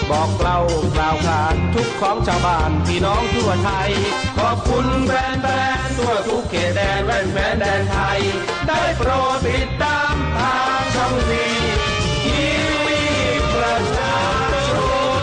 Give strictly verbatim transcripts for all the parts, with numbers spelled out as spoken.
บอกเล่ากล่าวขานทุกของชาวบ้านพี่น้องทั่วไทยขอบคุณแฟนๆทั่วทุกเขตแดนแว่นแฟนแดนไทยได้โปรดติดตามทางช่องทีทีวีประชาชน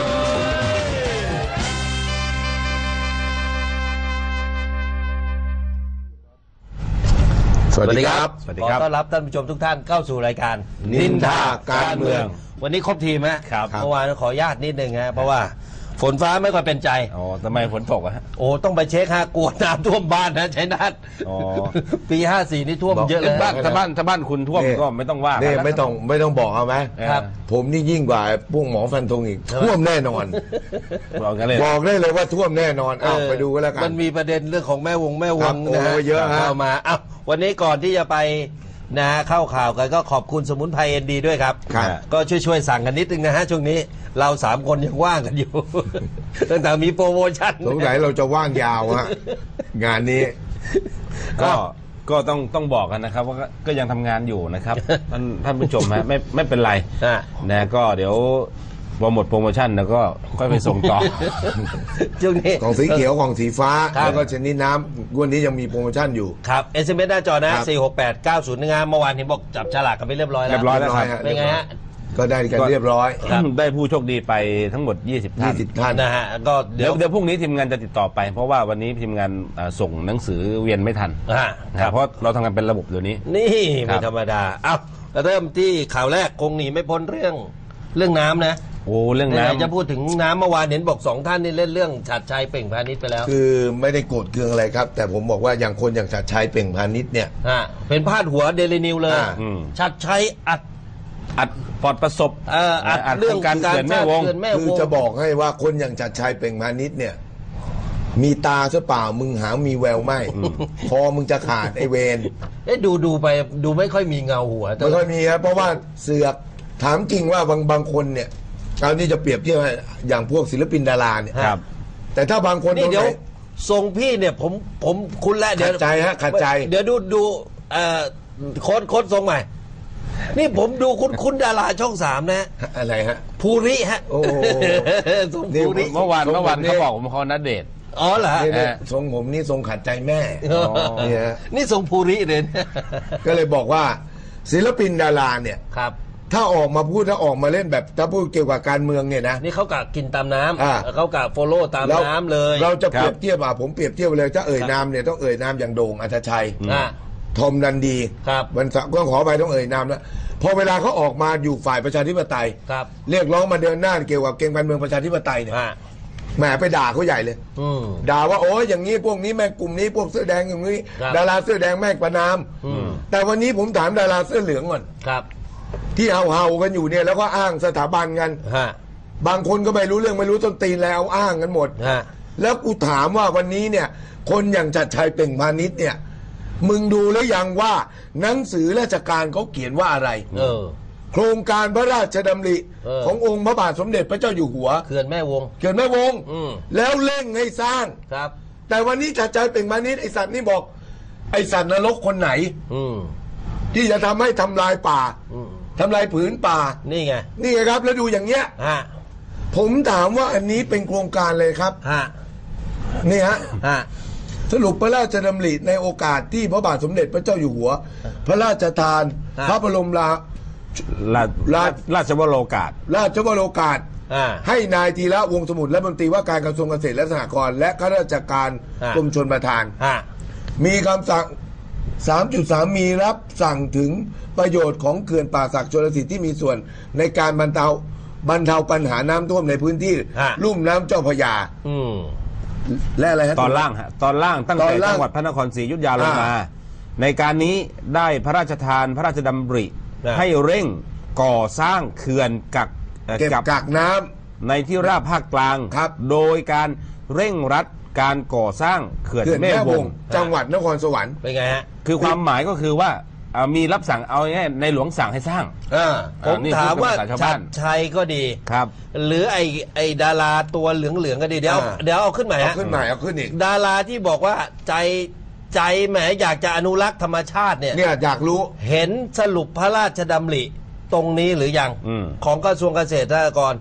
สวัสดีครับขอต้อนรับท่านผู้ชมทุกท่านเข้าสู่รายการนินทาการเมืองวันนี้ครบทีมนะครับเมื่อวานขออนุญาตนิดนึงฮะเพราะว่าฝนฟ้าไม่ค่อยเป็นใจอ๋อทำไมฝนตกอะฮะโอ้ต้องไปเช็คฮะกลัวน้ำท่วมบ้านนะชัยนาทอ๋อปีห้าสี่นี่ท่วมเยอะเลยบ้านถ้าบ้านถ้าบ้านคุณท่วมก็ไม่ต้องว่าเนี่ยไม่ต้องไม่ต้องบอกเอาไหมครับผมนี่ยิ่งกว่าพวกหมอฟันธงอีกท่วมแน่นอนบอกกันเลยบอกได้เลยว่าท่วมแน่นอนอ้าวไปดูกันแล้วกันมันมีประเด็นเรื่องของแม่วงแม่วงนะฮะเยอะฮะเข้ามาอ้าววันนี้ก่อนที่จะไปนะเข้าข่าวกันก็ขอบคุณสมุนไพรเอ็นดีด้วยครับก็ช่วยๆสั่งกันนิดนึงนะฮะช่วงนี้เราสามคนยังว่างกันอยู่ตั้งแต่มีโปรโมชั่นสงสัยเราจะว่างยาวฮะงานนี้ก็ก็ต้องต้องบอกกันนะครับว่าก็ยังทำงานอยู่นะครับท่านท่านผู้ชมฮะไม่ไม่เป็นไรนะก็เดี๋ยวพอหมดโปรโมชั่นแล้วก็ค่อยไปส่งต่อช่วงนี้ของสีเขียวของสีฟ้าแล้วก็ชนิดน้ำวันนี้ยังมีโปรโมชั่นอยู่ครับเอสเอ็มเอสหน้าจอนะสี่หกแปดเก้าศูนย์งานเมื่อวานเห็นบอกจับฉลากกันไปเรียบร้อยแล้วเรียบร้อยแล้วครับเป็นไงฮะก็ได้กันเรียบร้อยได้ผู้โชคดีไปทั้งหมดยี่สิบท่านยี่สิบท่านนะฮะก็เดี๋ยวเดี๋ยวพรุ่งนี้ทีมงานจะติดต่อไปเพราะว่าวันนี้ทีมงานส่งหนังสือเวียนไม่ทันเพราะเราทำงานเป็นระบบเดี๋ยวนี้นี่ไม่ธรรมดาอ้าวเริ่มที่ข่าวแรกคงหนีไม่พ้นเรื่องเรื่องน้ำนะโอ้เรื่องน้ำจะพูดถึงน้ำเมื่อวานเห็นบอกสองท่านนี่เล่นเรื่องฉัตรชัยเปล่งพาณิชย์ไปแล้วคือไม่ได้โกรธเคืองอะไรครับแต่ผมบอกว่าอย่างคนอย่างฉัตรชัยเปล่งพาณิชย์เนี่ยเป็นพาดหัวเดลินิวเลยฉัตรชัยอัดอัดปลอดประสบอัดเรื่องการเขื่อนแม่วงคือจะบอกให้ว่าคนอย่างฉัตรชัยเปล่งพาณิชย์เนี่ยมีตาซะเปล่ามึงหามีแววไม่พอมึงจะขาดไอเวนเอ๊ะดูดูไปดูไม่ค่อยมีเงาหัวไม่ค่อยมีครับเพราะว่าเสือกถามจริงว่าบางบางคนเนี่ยการที่จะเปรียบเทียบอย่างพวกศิลปินดาราเนี่ยแต่ถ้าบางคนนี่เดี๋ยวทรงพี่เนี่ยผมผมคุณและเดี๋ยวขัดใจฮะขัดใจเดี๋ยวดูดูเอ่อโค้ดโค้ดทรงใหม่นี่ผมดูคุณคุณดาราช่องสามนะอะไรฮะภูริฮะโอ้ทรงภูริเมื่อวานเมื่อวานเขาบอกผมเขานัดเดทอ๋อเหรอทรงผมนี่ทรงขัดใจแม่เนี่ยนี่ทรงภูริเลยก็เลยบอกว่าศิลปินดาราเนี่ยครับถ้าออกมาพูดถ้าออกมาเล่นแบบถ้าพูดเกี่ยวกับการเมืองเนี่ยนะนี่เขากะกินตามน้ำเขากะโฟโล่ตามน้ำเลยเราจะเปรียบเทียบอ่ะผมเปรียบเทียบเลยถ้าเอ่ยนามเนี่ยต้องเอ่ยนามอย่างโด่งอัธชัยทอมดันดีมันก็ขอไปต้องเอ่ยนามแล้วพอเวลาเขาออกมาอยู่ฝ่ายประชาธิปไตยเรียกร้องมาเดินหน้าเกี่ยวกับเกมการเมืองประชาธิปไตยเนี่ยแหมไปด่าเขาใหญ่เลยด่าว่าโอ้ยอย่างนี้พวกนี้แม่กลุ่มนี้พวกเสื้อแดงอย่างนี้ดาราเสื้อแดงแม่ประนามแต่วันนี้ผมถามดาราเสื้อเหลืองก่อนที่เห่าๆกันอยู่เนี่ยแล้วก็อ้างสถาบันกันบางคนก็ไม่รู้เรื่องไม่รู้ต้นตีนแล้วอ้างกันหมดแล้วกูถามว่าวันนี้เนี่ยคนอย่างฉัตรชัยเปล่งพาณิชย์เนี่ยมึงดูแล้วยังว่าหนังสือราชการเขาเขียนว่าอะไรโครงการพระราชดำริขององค์พระบาทสมเด็จพระเจ้าอยู่หัวเขื่อนแม่วงเขื่อนแม่วงแล้วเร่งให้สร้างครับแต่วันนี้ฉัตรชัยเปล่งพาณิชย์ไอสัตว์นี่บอกไอสัตว์นรกคนไหนที่จะทำให้ทำลายป่าทำลายผืนป่านี่ไงนี่ไงครับแล้วดูอย่างเงี้ยผมถามว่าอันนี้เป็นโครงการเลยครับนี่ฮะสรุปพระราชดำริในโอกาสที่พระบาทสมเด็จพระเจ้าอยู่หัวพระราชทานพระบรมราราชวโรกาสราชวโรกาสให้นายธีระวงศ์สมุทรและรัฐมนตรีว่าการกระทรวงเกษตรและสหกรณ์และข้าราชการกรมชลประทานมีคำสั่ง สามจุดสาม มีรับสั่งถึงประโยชน์ของเขื่อนป่าสักชลสิทธิ์ที่มีส่วนในการบรรเทาบรรเทาปัญหาน้ำท่วมในพื้นที่ลุ่มน้ำเจ้าพระยาและอะไรฮะตอนล่างฮะตอนล่างตั้งแต่จังหวัดพระนครศรีอยุธยาลงมาในการนี้ได้พระราชทานพระราชดำริให้เร่งก่อสร้างเขื่อนกักเก็บกักน้ำในที่ราบภาคกลางโดยการเร่งรัดการก่อสร้างเขื่อนแม่วงจังหวัดนครสวรรค์เป็นไงฮะคือความหมายก็คือว่ามีรับสั่งเอาง่ายในหลวงสั่งให้สร้างผมถามว่าชัดชัยก็ดีครับหรือไอไอดาราตัวเหลืองๆก็ดีเดี๋ยวเดี๋ยวเอาขึ้นใหม่ฮะขึ้นใหม่เอาขึ้นอีกดาราที่บอกว่าใจใจแหมอยากจะอนุรักษ์ธรรมชาติเนี่ยเนี่ยอยากรู้เห็นสรุปพระราชดำริตรงนี้หรือยังของกระทรวงเกษตรและสหกรณ์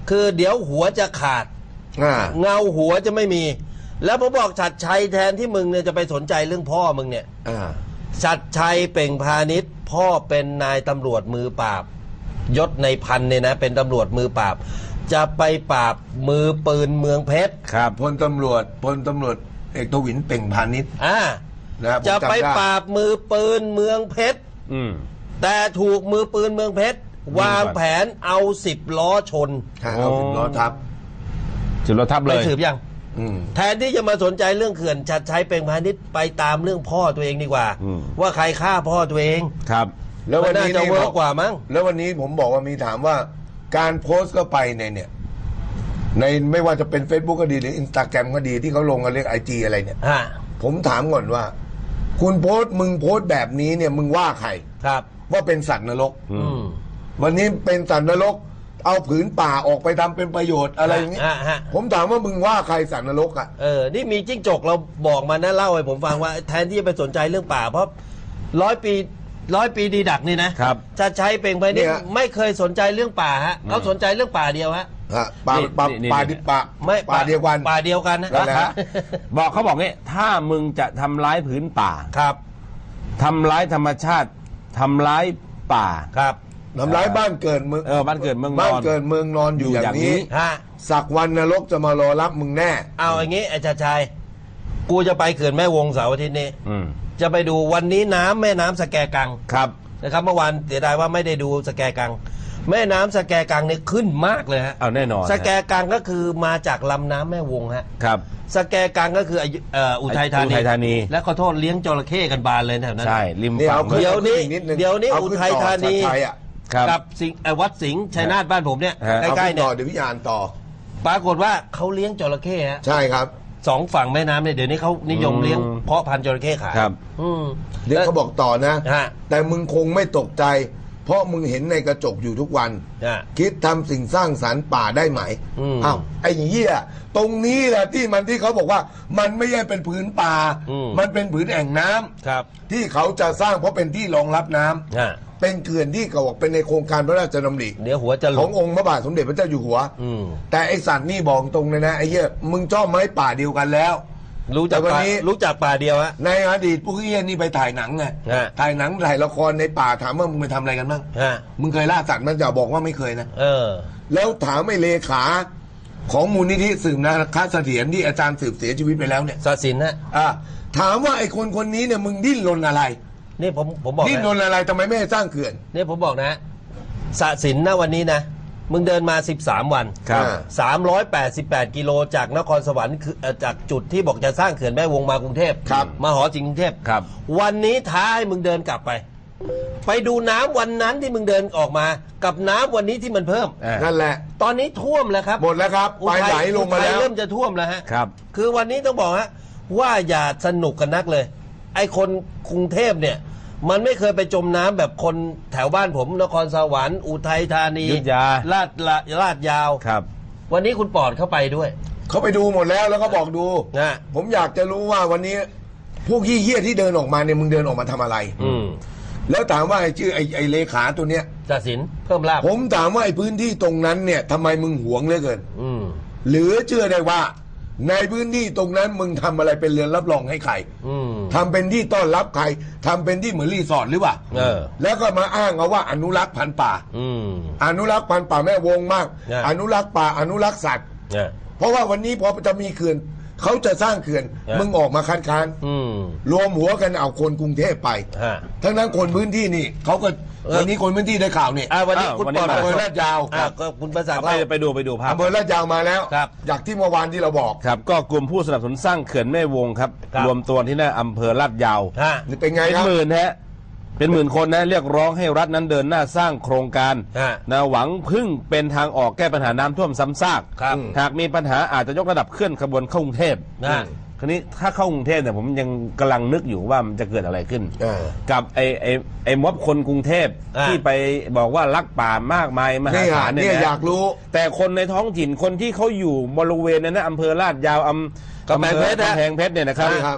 คือเดี๋ยวหัวจะขาดอ่าเงาหัวจะไม่มี แล้วผมบอกชัดชัยแทนที่มึงเนี่ยจะไปสนใจเรื่องพ่อมึงเนี่ยอ่าชัดชัยเป่งพาณิชย์พ่อเป็นนายตำรวจมือปราบยศในพันเนี่ยนะเป็นตำรวจมือปราบจะไปปราบมือปืนเมืองเพชรครับพลตำรวจพลตำรวจเอกทวินเป่งพาณิชย์อ่านะผมจะไปจำด้ปราบมือปืนเมืองเพชรอืมแต่ถูกมือปืนเมืองเพชรวางแผนเอาสิบล้อชนฮะเอาสิบล้อทับจุดเราทับเลไม่ยสืบยังอืมแทนที่จะมาสนใจเรื่องเขื่อนชัดชัยเป่งพาณิชย์ไปตามเรื่องพ่อตัวเองดีกว่าอืมว่าใครฆ่าพ่อตัวเองครับแล้ววันนี้มัาจะนี่เวิบร์อกกกว่ามั้งแล้ววันนี้ผมบอกว่ามีถามว่าการโพสต์ก็ไปในเนี่ย ในไม่ว่าจะเป็น Facebook ก็ดีหรืออินสตาแกรมก็ดีที่เขาลงกันเรียกไอจีอะไรเนี่ยฮะผมถามก่อนว่า คุณโพสต์มึงโพสต์แบบนี้เนี่ยมึงว่าใครครับว่าเป็นสัตว์นรกอือืมมวันนี้เป็นสัตว์นรก เอาผืนป่าออกไปทำเป็นประโยชน์อะไรอย่างนี้ฮะฮะผมถามว่ามึงว่าใครสัตว์นรกอ่ะเออ นี่มีจิ้งจกเราบอกมานะเล่าให้ผมฟังว่าแทนที่จะไปสนใจเรื่องป่า เพราะร้อยปีร้อยปีดีดักนี่นะครับ จะใช้เป่งไปนี่เนี่ยไม่เคยสนใจเรื่องป่าฮะเขาสนใจเรื่องป่าเดียวฮะฮะป่านี่ป่านี่ป่านี่ดิป่าไม่ป่าเดียวกันป่าเดียวกันนะนั่นแหละบอกเขาบอกงี้ถ้ามึงจะทำร้ายผืนป่าครับทำร้ายธรรมชาติทำร้ายป่าครับทำร้ายบ้านเกิดเมืองเออบ้านเกิดเมืองนอนบ้านเกิดเมืองนอนอยู่อยู่ออย่าย่าง งนี้นี้ฮะสักวันนรกจะมารอรับมึงแน่เอาอย่างงี้ไอ้ชาชัยกูจะไปเขื่อนแม่วงเสาร์อาทิตย์นี้อืมจะไปดูวันนี้น้ำแม่น้ำสแกกังครับนะครับเมื่อวานเสียดายว่าไม่ได้ดูสแกกัง แม่น้ำสแกกังนี่ขึ้นมากเลยฮะเอาแน่นอนสแกกังก็คือมาจากลำน้ำแม่วงฮะครับสแกกังก็คืออายุเอ่ออุทัยธาอุนีทัยธานีและขอโทษเลี้ยงจระเข้กันบานเลยแถวนั้นใช่ริมนี่ฝั่เอางขึ้นเดี๋ยวนี้อาขึ้อีกดงเดี๋ยวนี้อาอุขึ้ทัยธานีต่อชัดชัยอะครับกับสิงห์เอ่อวัดสิงห์ชัยนาทบ้านผมเนี่ยฮะใกเอาล้ขึ้ๆนเนี่ต่ยอเดี๋ยววิญญาณต่อปรากฏว่าเขาเลี้ยงจระเข้ฮะใช่ครับสองฝั่งแม่น้ำเนี่ยเดี๋ยวนี้เขานิยมอืมเลี้ยงเพาะพันธุ์จระเข้ขายครับอืมเดี๋ยวเขาบอกต่อนะฮะแต่มึงคงไม่ตกใจ เพราะมึงเห็นในกระจกอยู่ทุกวันฮะคิดทำสิ่งสร้างสรรค์ป่าได้ไหมอืมอ้าวไอ้เหี้ยตรงนี้แหละที่มันที่เขาบอกว่า มันไม่ใช่เป็นผืนป่าอืมมันเป็นผืนแอ่งน้ำครับที่เขาจะสร้างเพราะเป็นที่รองรับน้ำฮะเป็นเขื่อนที่เขาบอกเป็นในโครงการพระราชดำริเดี๋ยวหัวจะหขลุองดองค์พระบาทสมเด็จพระเจ้าอยู่หัวอืมแต่ไอสัตว์นี่บอกตรงเลยนะไอ้เหี้ยมึงชอบไม้ป่าเดียวกันแล้วรู้จักแต่วันป่านี้รู้จักป่าเดียวฮะในอดีตพวกเหี้ยนี่ไปถ่ายหนังไงฮะถ่ายหนังถ่ายละครในป่าถามว่ามึงไปทำอะไรกันบ้างฮะมึงเคยล่าสัตว์มันจะบอกว่าไม่เคยนะเออแล้วถามไอ้เลขาของมูลนิธิสืบนาคเสถียรที่อาจารย์สืบเสียชีวิตไปแล้วเนี่ยศาสินฮะอ่ะถามว่าไอ้คนคนนี้เนี่ยมึงดิ้นรนอะไรนี่ผมผมบอกดิ้นรนะนอะไรทำไมไม่ให้สร้างเขื่อนนี่ผมบอกนะศาสินนะวันนี้นะ มึงเดินมาสิบสามวันครับสามร้อยแปดสิบแปดกิโลจากนครสวรรค์คือเอ่อจากจุดที่บอกจะสร้างเขื่อนแม่วงมากรุงเทพครับมาหอสิงห์กรุงเทพครับวันนี้ท้าให้มึงเดินกลับไป ไปดูน้ำวันนั้นที่มึงเดินออกมา กับน้ำวันนี้ที่มันเพิ่มเออนั่นแหละตอนนี้ท่วมแล้วครับหมดแล้วครับอุไปทัยไหลลงมาแล้วอุทัยเริ่มจะท่วมแล้วฮะครับคือวันนี้ต้องบอกฮะว่าอย่าสนุกกันนักเลย ไอ้คนกรุงเทพเนี่ย มันไม่เคยไปจมน้ำแบบคนแถวบ้านผมนครสวรรค์อุทัยธานีอยุธยาลาดลาลาดยาวครับวันนี้คุณปอดเข้าไปด้วยเขาไปดูหมดแล้วแล้วก็บอกดูนะผมอยากจะรู้ว่าวันนี้ พวกเหี้ยๆที่เดินออกมาเนี่ยมึงเดินออกมาทำอะไรอืมแล้วถามว่าไอ้ชื่อไอ้ไอ้เลขาตัวเนี้ยศาสินเพิ่มลาบผมถามว่าไอ้พื้นที่ตรงนั้นเนี่ยทำไมมึงหวงเหลือเกินอืมหรือเชื่อได้ว่า ในพื้นที่ตรงนั้นมึงทำอะไรเป็นเรือนรับรองให้ใครอืมทำเป็นที่ต้อนรับใครทำเป็นที่เหมือนรีสอร์ทหรือเปล่าเออแล้วก็มาอ้างเอาว่าอนุรักษ์พันธุ์ป่าอืมอนุรักษ์พันธุ์ป่าแม่วงมากเนี่ยอนุรักษ์ป่าอนุรักษ์สัตว์เนี่ยเพราะว่าวันนี้พอจะมีเขื่อนเขาจะสร้างเขื่อนเนี่ยมึงออกมาคัดค้านอืมรวมหัวกันเอาคนกรุงเทพไปฮะทั้งนั้นคนพื้นที่นี่เขาก็เออวันนี้คนพื้นที่ได้ข่าวนี่อ่าวันนี้อ้าวคุณวันนี้ปอดมาอำเภอลาดยาวอ่าก็คุณประศักดิ์ไปเล่าไปดูไปดูภาพอำเภอลาดยาวมาแล้วครับจากที่เมื่อวานที่เราบอกครับ ก็กลุ่มผู้สนับสนุนสร้างเขื่อนแม่วงครับครับรวมตัวที่หน้าอำเภอลาดยาวฮะนี่เป็นไงเป็นครับหมื่นฮะเป็นหมื่นคนนะเรียกร้องให้รัฐนั้นเดินหน้าสร้างโครงการฮะนะหวังพึ่งเป็นทางออกแก้ปัญหาน้ำท่วมซ้ำซากครับหากมีปัญหาอาจจะยกระดับเคลื่อนขบวนเข้ากรุงเทพนะคราวนี้ถ้าเข้ากรุงเทพเนี่ยผมยังกำลังนึกอยู่ว่ามันจะเกิดอะไรขึ้นเออกับไอ้ไอ้ไอ้ม็อบคนกรุงเทพอ่าที่ไปบอกว่ารักป่ามากมายมหานี่ศาอ่ะลเนี่ยเนี่ยนะอยากรู้แต่คนในท้องถิ่นคนที่เขาอยู่บริเวณนั้นนะอำเภอลาดยาวอำกำแพงเพชรนะกำแพงเพชรเนี่ยนะครับใช่ครับ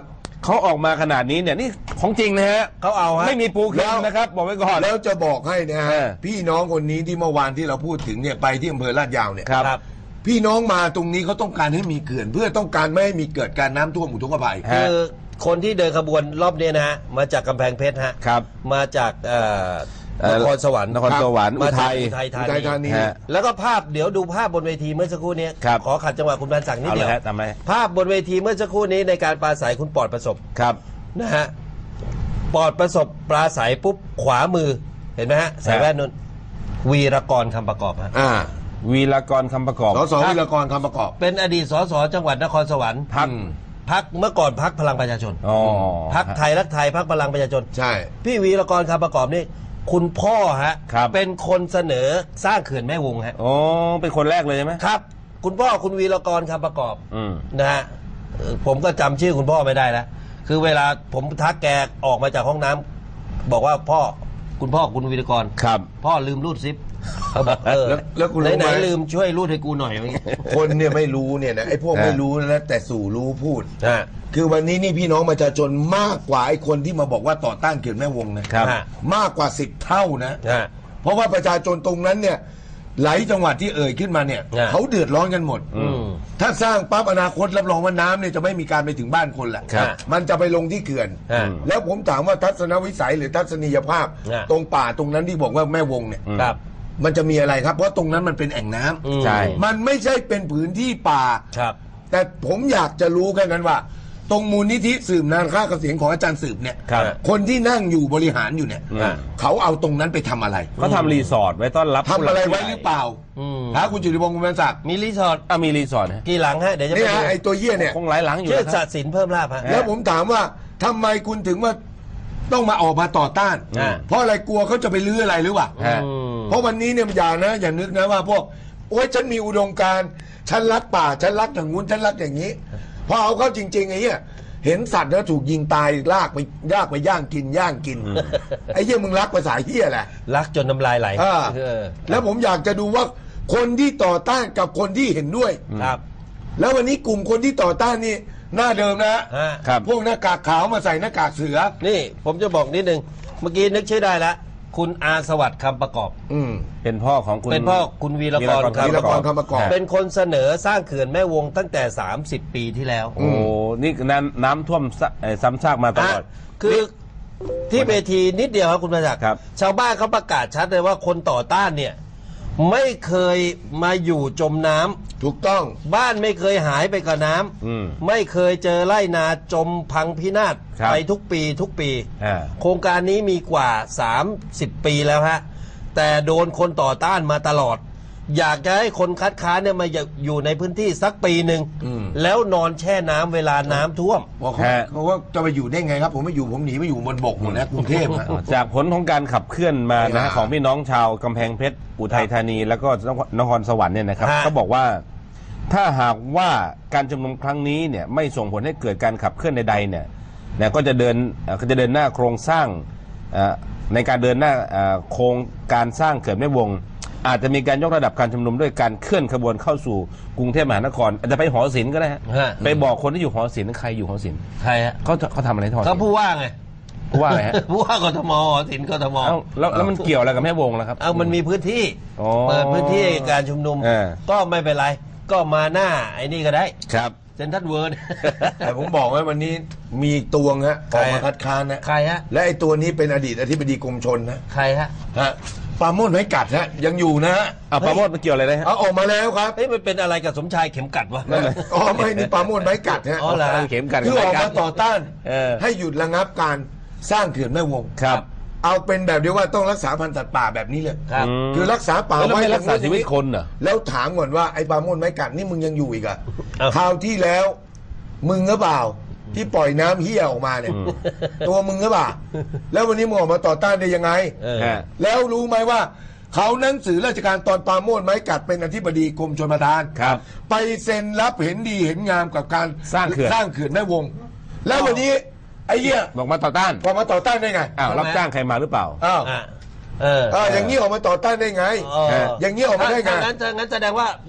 เขาออกมาขนาดนี้เนี่ยนี่ของจริงนะฮะเขาเอาฮะไม่มีปูเค็มนะครับบอกไว้ก่อนแล้วจะบอกให้นะฮะเออพี่น้องคนนี้ที่เมื่อวานที่เราพูดถึงเนี่ยไปที่อำเภอลาดยาวเนี่ยครับพี่น้องมาตรงนี้เขาต้องการให้มีเขื่อน เพื่อต้องการไม่ให้มีเกิดการน้ำท่วมอุทกภัยคือคนที่เดินขบวนรอบนี้นะฮะมาจากกำแพงเพชรฮะครับมาจากเอ่อเอ่นอครสวรรค์นครสวรรค์มาอุทัจากยอุทัยอุทัยธาธานีนีฮะแล้วก็ภาพเดี๋ยวดูภาพบนเวทีเมื่อสักครู่นี้ครับขอขัดจังหวะคุณพันศักดิ์นิดเอาเดีเลยยวฮะทำไมภาพบนเวทีเมื่อสักครู่นี้ในการปราศัยคุณปอดประสบครับนะฮะปอดประสบปราศัยปุ๊บขวามือเห็นไหมฮะใส่แว่นนุ่นวีรกรคำประกอบฮะอ่าวีรกรคำประกอบสสวิรกรคำประกอบเป็นอดีตสสจังหวัดนครสวรรค์พักอืมพักเมื่อก่อนพักพลังประชาชนอ๋อพักไทยรักไทยพักพลังประชาชนใช่พี่วีรกรคำประกอบนี่คุณพ่อฮะครับเป็นคนเสนอสร้างเขื่อนแม่วงฮะอ๋อเป็นคนแรกเลยใช่ไหมครับ คุณพ่อคุณวีรกรคำประกอบอืมนะฮะเอ่อผมก็จำชื่อคุณพ่อไม่ได้แล้วคือเวลาผมทักแกออกมาจากห้องน้ำบอกว่าพ่อคุณพ่อคุณวีรกรครับพ่อลืมรูดซิปเขาบอกเออแล้วแล้วคุณรู้ไหนไหมๆลืมช่วยรูดให้กูหน่อยอย่างเงี้ยคนเนี่ยไม่รู้เนี่ยนะไอ้พวกอ่าไม่รู้นะแต่สู่รู้พูดอ่าคือวันนี้นี่พี่น้องประชาชนมากกว่าไอ้คนที่มาบอกว่าต่อต้านเขื่อนแม่วงนะครับฮะมากกว่าสิบเท่านะอ่าเพราะว่าประชาชนตรงนั้นเนี่ยหลายจังหวัดที่เอ่ยขึ้นมาเนี่ยอ่าเขาเดือดร้อนกันหมดอืมถ้าสร้างปั๊บอนาคตรับรองว่าน้ำเนี่ยจะไม่มีการไปถึงบ้านคนแหละครับมันจะไปลงที่เขื่อนอ่าแล้วผมถามว่าทัศนวิสัยหรือทัศนียภาพอ่าตรงป่าตรงนั้นที่บอกว่าแม่วงเนี่ยครับมันจะมีอะไรครับ เพราะตรงนั้นมันเป็นแอ่งน้ำอืมใช่มันไม่ใช่เป็นผืนที่ป่าครับแต่ผมอยากจะรู้แค่นั้นว่า ตรงมูลนิธิสืบนานค่าเกษียณของอาจารย์สืบเนี่ยครับคนที่นั่งอยู่บริหารอยู่เนี่ยอ่าเขาเอาตรงนั้นไปทำอะไรเขาทำรีสอร์ทไว้ต้อนรับทำอะไรไว้ผู้หลัรืกอผู้ใญ่เปล่าอืมฮะคุณจุติพงศ์คุณบรรศักดิ์มีรีสอร์ทอ่ะมีรีสอร์ทฮะกี่หลังฮะเดี๋ยวจะนี่ไปดูฮะไอ้ตัวเหี้ยเนี่ยคงหลายหลังอยู่ชื่อนะคศารับสินเพิ่มลาภฮะแล้วผมถามว่าทำไมคุณถึงว่าต้องมาออกมาต่อต้านอ่าเพราะอะไรกลัวเขาจะไปลื้ออะไรหรือเปล่าฮะอืมเพราะวันนี้เนี่ยอย่านะ อย่านึกนะว่าพวกโอ๊ยฉันมีอุดมการณ์ฉันรักป่าฉันรักอย่างงู้นฉันรักอย่างนี้พอเอาเข้าจริงๆไอ้เหี้ยเห็นสัตว์แล้วถูกยิงตายลากไปลากไปย่างกินย่างกินไอ้เหี้ยมึงรักภาษาเหี้ยแหละรักจนน้ำลายไหลอ่าเออแล้วผมอยากจะดูว่าคนที่ต่อต้านกับคนที่เห็นด้วยครับแล้ววันนี้กลุ่มคนที่ต่อต้านนี่หน้าเดิมนะฮะครับพวกหน้ากากขาวมาใส่หน้ากากเสือนี่ผมจะบอกนิดนึงเมื่อกี้นึกชื่อได้แล้วคุณอาสวัสดิ์คำประกอบอืมเป็นพ่อของคุณเป็นพ่อคุณวีรกรวีรกรคำประกอบเป็นคนเสนอสร้างเขื่อนแม่วงตั้งแต่ สามสิบ ปีที่แล้วโอ้นี่น้ำน้ำท่วมซะเอ่อซ้ำซากมาตลอดอ่ะคือที่เวทีนิดเดียวครับคุณประจักษ์ครับชาวบ้านเขาประกาศชัดเลยว่าคนต่อต้านเนี่ย ไม่เคยมาอยู่จมน้ำถูกต้องบ้านไม่เคยหายไปกับน้ำอืมไม่เคยเจอไร่นาจมพังพินาศครับไปทุกปีทุกปีอ่าโครงการนี้มีกว่า สามสิบ ปีแล้วฮะ แต่โดนคนต่อต้านมาตลอด อยากจะให้คนคัดค้านเนี่ยมาอยู่ในพื้นที่สักปีหนึ่งอืมแล้วนอนแช่น้ำเวลาน้ำท่วมบอกเขาฮะเขาว่าจะไปอยู่ได้ไงครับ ผมไม่อยู่ผมหนีไปอยู่บนบกหมดแล้วกรุงเทพอะจากผลของการขับเคลื่อนมานะฮะอ่าของพี่น้องชาวกำแพงเพชรอุทัยธานี แล้วก็นครสวรรค์เนี่ยนะครับฮะก็บอกว่าถ้าหากว่าการชุมนุมครั้งนี้เนี่ยไม่ส่งผลให้เกิดการขับเคลื่อนใดๆเนี่ยนะก็จะเดินเอ่อก็จะเดินหน้าโครงสร้างเอ่อในการเดินหน้าเอ่อโครงการสร้างเขื่อนแม่วง อาจจะมีการยกระดับการชุมนุมด้วยการเคลื่อนขบวนเข้าสู่กรุงเทพมหานครอาจจะไปหอศิลป์ก็ได้ฮะฮะไปบอกคนที่อยู่หอศิลป์ใครอยู่หอศิลป์ใครฮะเขาเขาทำอะไรที่หอศิลก็ป์ผู้ว่าไงผู้ว่าอะไรฮะผู้ว่ากทมสินกทมเอ้าแล้วแล้วมันเกี่ยวอะไรกับแม่วงล่ะครับเอามันมีพื้นที่อ๋อเปิดพื้นที่ให้การชุมนุมเออก็ไม่เป็นไร ก็มาหน้าไอ้นี่ก็ได้ครับเซนทรัลเวิร์ดแต่ผมบอกไว้วันนี้มีตวงฮะออกมาคัดค้านนะใครฮะและไอ้ตัวนี้เป็นอดีตอธิบดีกรมชนนะใครฮะฮะปราโมทไม้กัดฮะยังอยู่นะฮะอ่ะปราโมทมันเกี่ยวอะไรเลยฮะเอาออกมาแล้วครับเฮ้ยมันเป็นอะไรกับสมชายเข็มกัดวะอ๋อไม่นี่ปราโมทไม้กัดฮะอ๋อเหรอเข็มกันคือออกมาต่อต้านเออให้หยุดระงับการสร้างเขื่อนแม่วงครับเอาเป็นแบบเดียวว่าต้องรักษาพันธุ์สัตว์ป่าแบบนี้เลยครับมคือรักษาป่าแล้วไว้ไม่รักษาชีวิตคนเหรอแล้วถามก่อนว่าไอ้ปราโมทไม้กัดนี่มึงยังอยู่อีกอะเอ้าคราวที่แล้ว มึงหรือเปล่า ที่ปล่อยน้ำเหี้ยออกมาเนี่ย ตัวมึงหรือเปล่า แล้ววันนี้มึงออกมาต่อต้านได้ยังไงเออฮะแล้วรู้ไหมว่า เขาหนังสือราชการตอนปราโมทไม้กัดเป็นอธิบดีกรมชลประทานครับไปเซ็นรับเห็นดีเห็นงามกับการสร้างเขื่อนสร้างเขื่อนแม่วง แล้ววันนี้ไอ้เหี้ยบอกมาต่อต้านออกมาต่อต้านได้ไงอ้าวรับจ้างใครมาหรือเปล่าอ้าวอ่ะเออเอออย่างนี้ออกมาต่อต้านได้ไงเอออย่างนี้ออกมาได้ไงถ้างั้นถ้างั้นแสดงว่า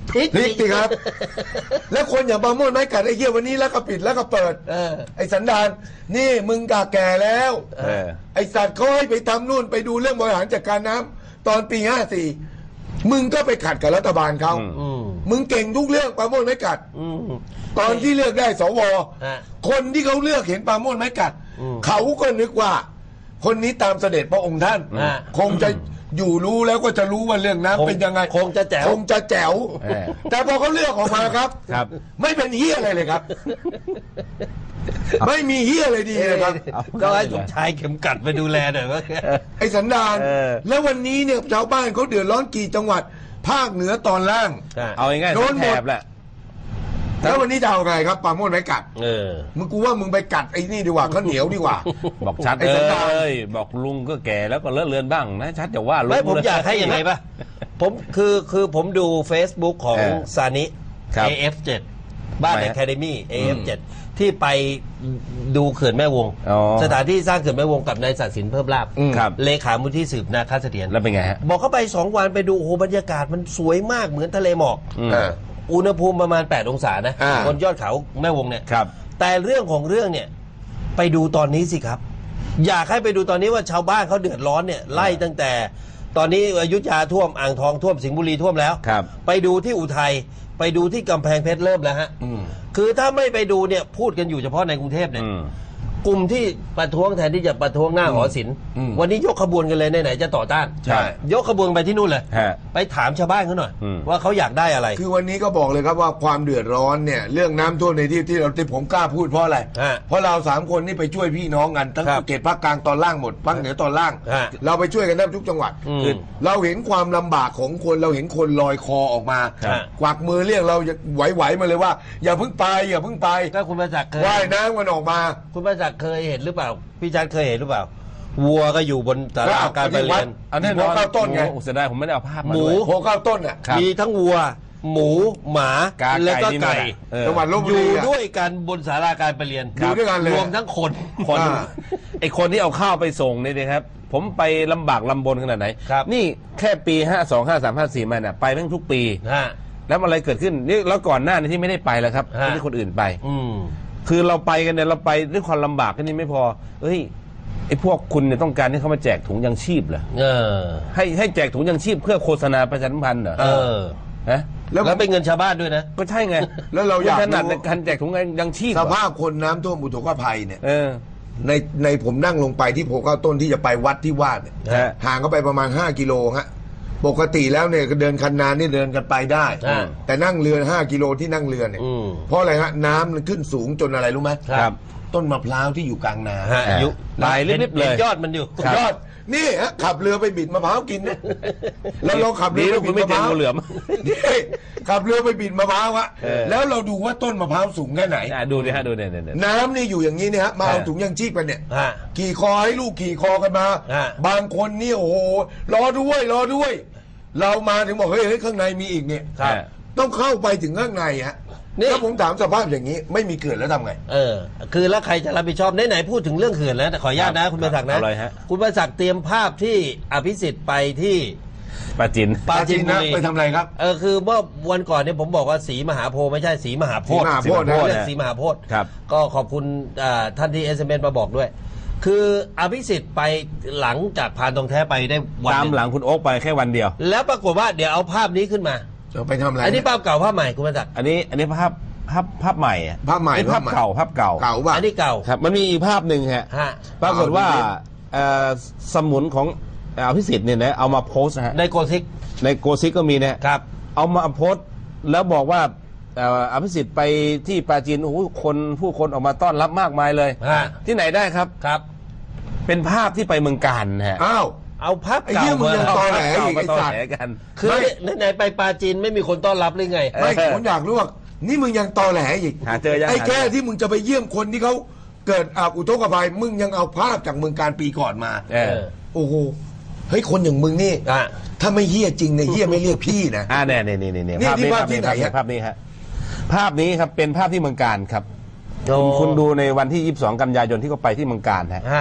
พลิกพลิกสิครับ แล้วคนอย่างปราโมชไม้กัดไอ้เหี้ยวันนี้แล้วก็ปิดแล้วก็เปิดเออไอ้สันดานนี่มึงกาแก่แล้วเออไอ้สัตว์เขาให้ไปทำนู่นไปดูเรื่องบริหารจัดการน้ำตอนปีห้าสี่มึงก็ไปขัดกับรัฐบาลเขาอืมมึงเก่งทุกเรื่องปราโมชไม้กัดอืมตอนที่เลือกได้สวฮะคนที่เขาเลือกเห็นปราโมชไม้กัดอืมเขาก็นึกว่า คนนี้ตามเสด็จพระองค์ท่านฮะคงจะอยู่รู้แล้วก็จะรู้ว่าเรื่องคงน้ำเป็นยังไงคงจะแจ๋วคงจะแจ๋วเออแต่พอเขาเลือกออกมาครับครับไม่เป็นเฮียอะไรเลยครับ ไม่มีเฮียอะไรดีเลยครับก็ให้สมชายเข็มกัดไปดูแลหน่อยว่าไอ้สันดานเออแล้ววันนี้เนี่ยชาวบ้านเขาเดือดร้อนกี่จังหวัด ภาคเหนือตอนล่างเอาง่ายๆโดทั้นงหมแถดบแหละแล้ววันนี้จะเอาไงครับปราโมชไม้กัดเออมึงกูว่ามึงไปกัดไอ้นี่ดีกว่าข้าวเหนียวดีกว่าบอกชัดไอ้สันดานเอ้ยบอกลุงก็แก่แล้วก็เลอะเลือนบ้างนะชัดจะว่าลุงไม่ผมอยากให้ยังไงป่ะ ผมคือคือผมดู Facebook ของเออซานิครับเอ เอฟ เจ็ด บ้านทำไมอะฮะคาเดมี่ เอ เอฟ เจ็ด ที่ไปดูเขื่อนแม่วงอ๋อสถานที่สร้างเขื่อนแม่วงกับนายศักดิ์สินเพิ่มลาภอืมครับเลขามูลที่สืบนาคเสถียรแล้วเป็นไงฮะบอกเข้าไปสองวันไปดูโอ้โหบรรยากาศมันสวยมากเหมือนทะเลหมอกอืมอ่าอุณหภูมิประมาณ แปด องศานะอ่าบนยอดเขาแม่วงเนี่ยครับแต่เรื่องของเรื่องเนี่ยไปดูตอนนี้สิครับ อยากให้ไปดูตอนนี้ว่าชาวบ้านเขาเดือดร้อนเนี่ยไล่ตั้งแต่ ตอนนี้อยุธยาท่วมอ่างทองท่วมสิงห์บุรีท่วมแล้วครับไปดูที่อุทัยไปดูที่กำแพงเพชรเริ่มแล้วฮะอืมคือถ้าไม่ไปดูเนี่ยพูดกันอยู่เฉพาะในกรุงเทพเนี่ยอืมกลุ่มที่ประท้วงแทนที่จะประท้วงหน้าหอศิลป์อืมวันนี้ยกขบวนกันเลยไหนๆจะต่อต้านใช่ยกขบวนไปที่นู่นเลยฮะไปถามชาวบ้านเขาหน่อยอืมว่าเขาอยากได้อะไรคือวันนี้ก็บอกเลยครับว่าความเดือดร้อนเนี่ยเรื่องน้ำท่วมในที่ที่เราที่ผมกล้าพูดเพราะอะไรฮะเพราะเราสามคนนี่ไปช่วยพี่น้องกันทั้งครับเขตภาคกลางตอนล่างหมดภาคเหนือตอนล่างฮะเราไปช่วยกันได้ทุกจังหวัดอืมคือเราเห็นความลำบากของคนเราเห็นคนลอยคอออกมาฮะกวักมือเรียกเราไหวๆมาเลยว่า อย่าเพิ่งไปอย่าเพิ่งไปก็คุณประจักษ์เคยว่ายน้ำมันออกมาคุณประจักษ์เคยเห็นหรือเปล่า พี่ชัดเคยเห็นหรือเปล่า วัวก็อยู่บนศาลาการประเรียนอันนี้นอนหัวเข้าต้นไงโอ้เสียดายผมไม่ได้เอาภาพมาหมูด้วยโผล่เข้าต้นอ่ะครับมีทั้งวัว หมูหมากาแล้วก็นี่ไก่ม่ด้เออจังหวัดลบอบุรียู่อะด้วยกันบนศาลาการประเรียนอยู่ด้วยกันเลยรวมทั้งคนคนอ่าไอคนที่เอาข้าวไปส่งนี่นะครับ ผมไปลำบากลำบนขนาดไหนครับนี่แค่ปีห้าสองห้าสามห้าสี่มาเนี่ยไปทั้งทุกปีฮะแล้วอะไรเกิดขึ้นนี่แล้วก่อนหน้านี้ที่ไม่ได้ไปแล้วครับฮะที่คนอื่นไปอืมคือเราไปกันเนี่ยเราไปด้วยความลำบากแค่นี้ไม่พอเอ้ยไอ้พวกคุณเนี่ยต้องการให้เขามาแจกถุงยังชีพเหรอเออให้ให้แจกถุงยังชีพเพื่อโฆษณาประชาสัมพันธ์เหรอเออฮะแล้วแล้วเป็นเงินชาวบ้านด้วยนะก็ใช่ไงแล้วเราอยากขนาดรู้ในการแจกถุงยังชีพสเหรอภาพคนน้ำท่วมอุทกภัยเนี่ยเออในในผมนั่งลงไปที่โผล่เข้าต้นที่จะไปวัดที่วาดเนี่ยฮะห่างก็ไปประมาณห้ากิโลฮะปกติแล้วเนี่ยก็เดินคันนานี่เดินกันไปได้อ่าแต่นั่งเรือห้ากิโลที่นั่งเรือเนี่ยอืมเพราะอะไรฮะน้ำมันขึ้นสูงจนอะไรรู้ไหมครับต้นมะพร้าวที่อยู่กลางนาฮะอ่ายุลายลิบๆเลยห็นยอดมันอยู่ครับยอดนี่ฮะขับเรือไปบิดมะพร้าวกินเนี่ยแล้วเราขับเรือนี่ไปเราบิคุดณไม่มะพเจอร้าวงูเหลือมนี่ขับเรือไปบิดมะพร้าวอะเออแล้วเราดูว่าต้นมะพร้าวสูงแค่ไหนอ่ะดูดิฮะดูเนี่ยเนี่ยเนี่ยน้ำนี่อยู่อย่างนี้เนี่ยฮะมาเอาเออถุงยังชีพกันเนี่ยฮะขี่คอให้ลูกขี่คอกันมาฮะบางคนนี่โอ้โหรอด้วยรอด้วย เรามาถึงบอกเฮ้ยเฮ้ยข้างในมีอีกเนี่ยครับต้องเข้าไปถึงข้างในฮะนี่ถ้าผมถามสภาพอย่างนี้ ไม่มีเกิดแล้วทำไงเออ คือแล้วใครจะรับผิดชอบไหนๆพูดถึงเรื่องเขื่อนแล้วแต่ขออนุญาตนะคุณประศักดิ์นะเอาเลยฮะคุณประศักดิ์เตรียมภาพที่อภิสิทธิ์ไปที่ปลาจินปราจีนบุนะรีไปทำอะไรครับเออคือเมื่อวันก่อนเนี่ยผมบอกว่าสีมหาโพธิ์ไม่ใช่สีมหาโพธิ์ศรีมหาโพธิ์นะเรียกสีมหาโพธิ์ครับก็ขอบคุณอ่าท่านที่เอสเอ็มเอสมาบอกด้วย คืออภิสิทธิ์ไปหลังจากผ่านตรงแท้ไปได้วันตามนึ่หลังคุณโอ๊คไปแค่วันเดียวแล้วปรากฏว่าเดี๋ยวเอาภาพนี้ขึ้นมาจะไปทำอะไรอันนี้ภาพเก่าภาพใหม่คุณประศักดิ์อันนี้อันนี้ภาพภาพภาพใหม่อะภาพใหม่นี่ภาพเก่าภาพเก่าเก่าป่ะอันนี้เก่าครับมันมีอีกภาพหนึ่งฮะฮะปรากฏว่าเอาดีเอ่อสมุนของอภิสิทธิ์เนี่ยนะเอามาโพสต์นะฮะในโกซิกในโกซิกก็มีนะครับ เอามาโพสต์แล้วบอกว่าเอ่ออภิสิทธิ์ไปที่ปราจีนโอ้โหคนผู้คนออกมาต้อนรับมากมายเลยฮะที่ไหนได้ครับครับเป็นภาพที่ไปเมืองการนะฮะอ้าวเอาภาพไอ้เก่าเหี้ยมึงมายัง ตอแหลอีกเาไอ้ตอสัตว์แหลกันคือไม่ไหนๆไปปาจีนไม่มีคนต้อนรับหรือไงไม่ผมอยากรู้ว่านี่มึงยังตอแหลอีกหาเจอยังไอ้หาเจอแค่ที่มึงจะไปเยี่ยมคนที่เขาเกิดอาอุทกภัยมึงยังเอาภาพจากเมืองการปีก่อนมาเออโอ้โหเฮ้ยคนอย่างมึงนี่อ่ะถ้าไม่เฮี้ยจริงเนี่ยเฮี้ยไม่เรียกพี่นะอ่าเนี่ยเนี่ยเนี่ยเนี่ยนี่ภาพที่นี้ภาพที่ไหนฮะภาพนี้ฮะภาพนี้ครับเป็นภาพที่เมืองการครับโอ้คุณคุณดูในวันที่ยี่สิบสองกันยายนที่เขาไปที่เมืองการฮะฮะไป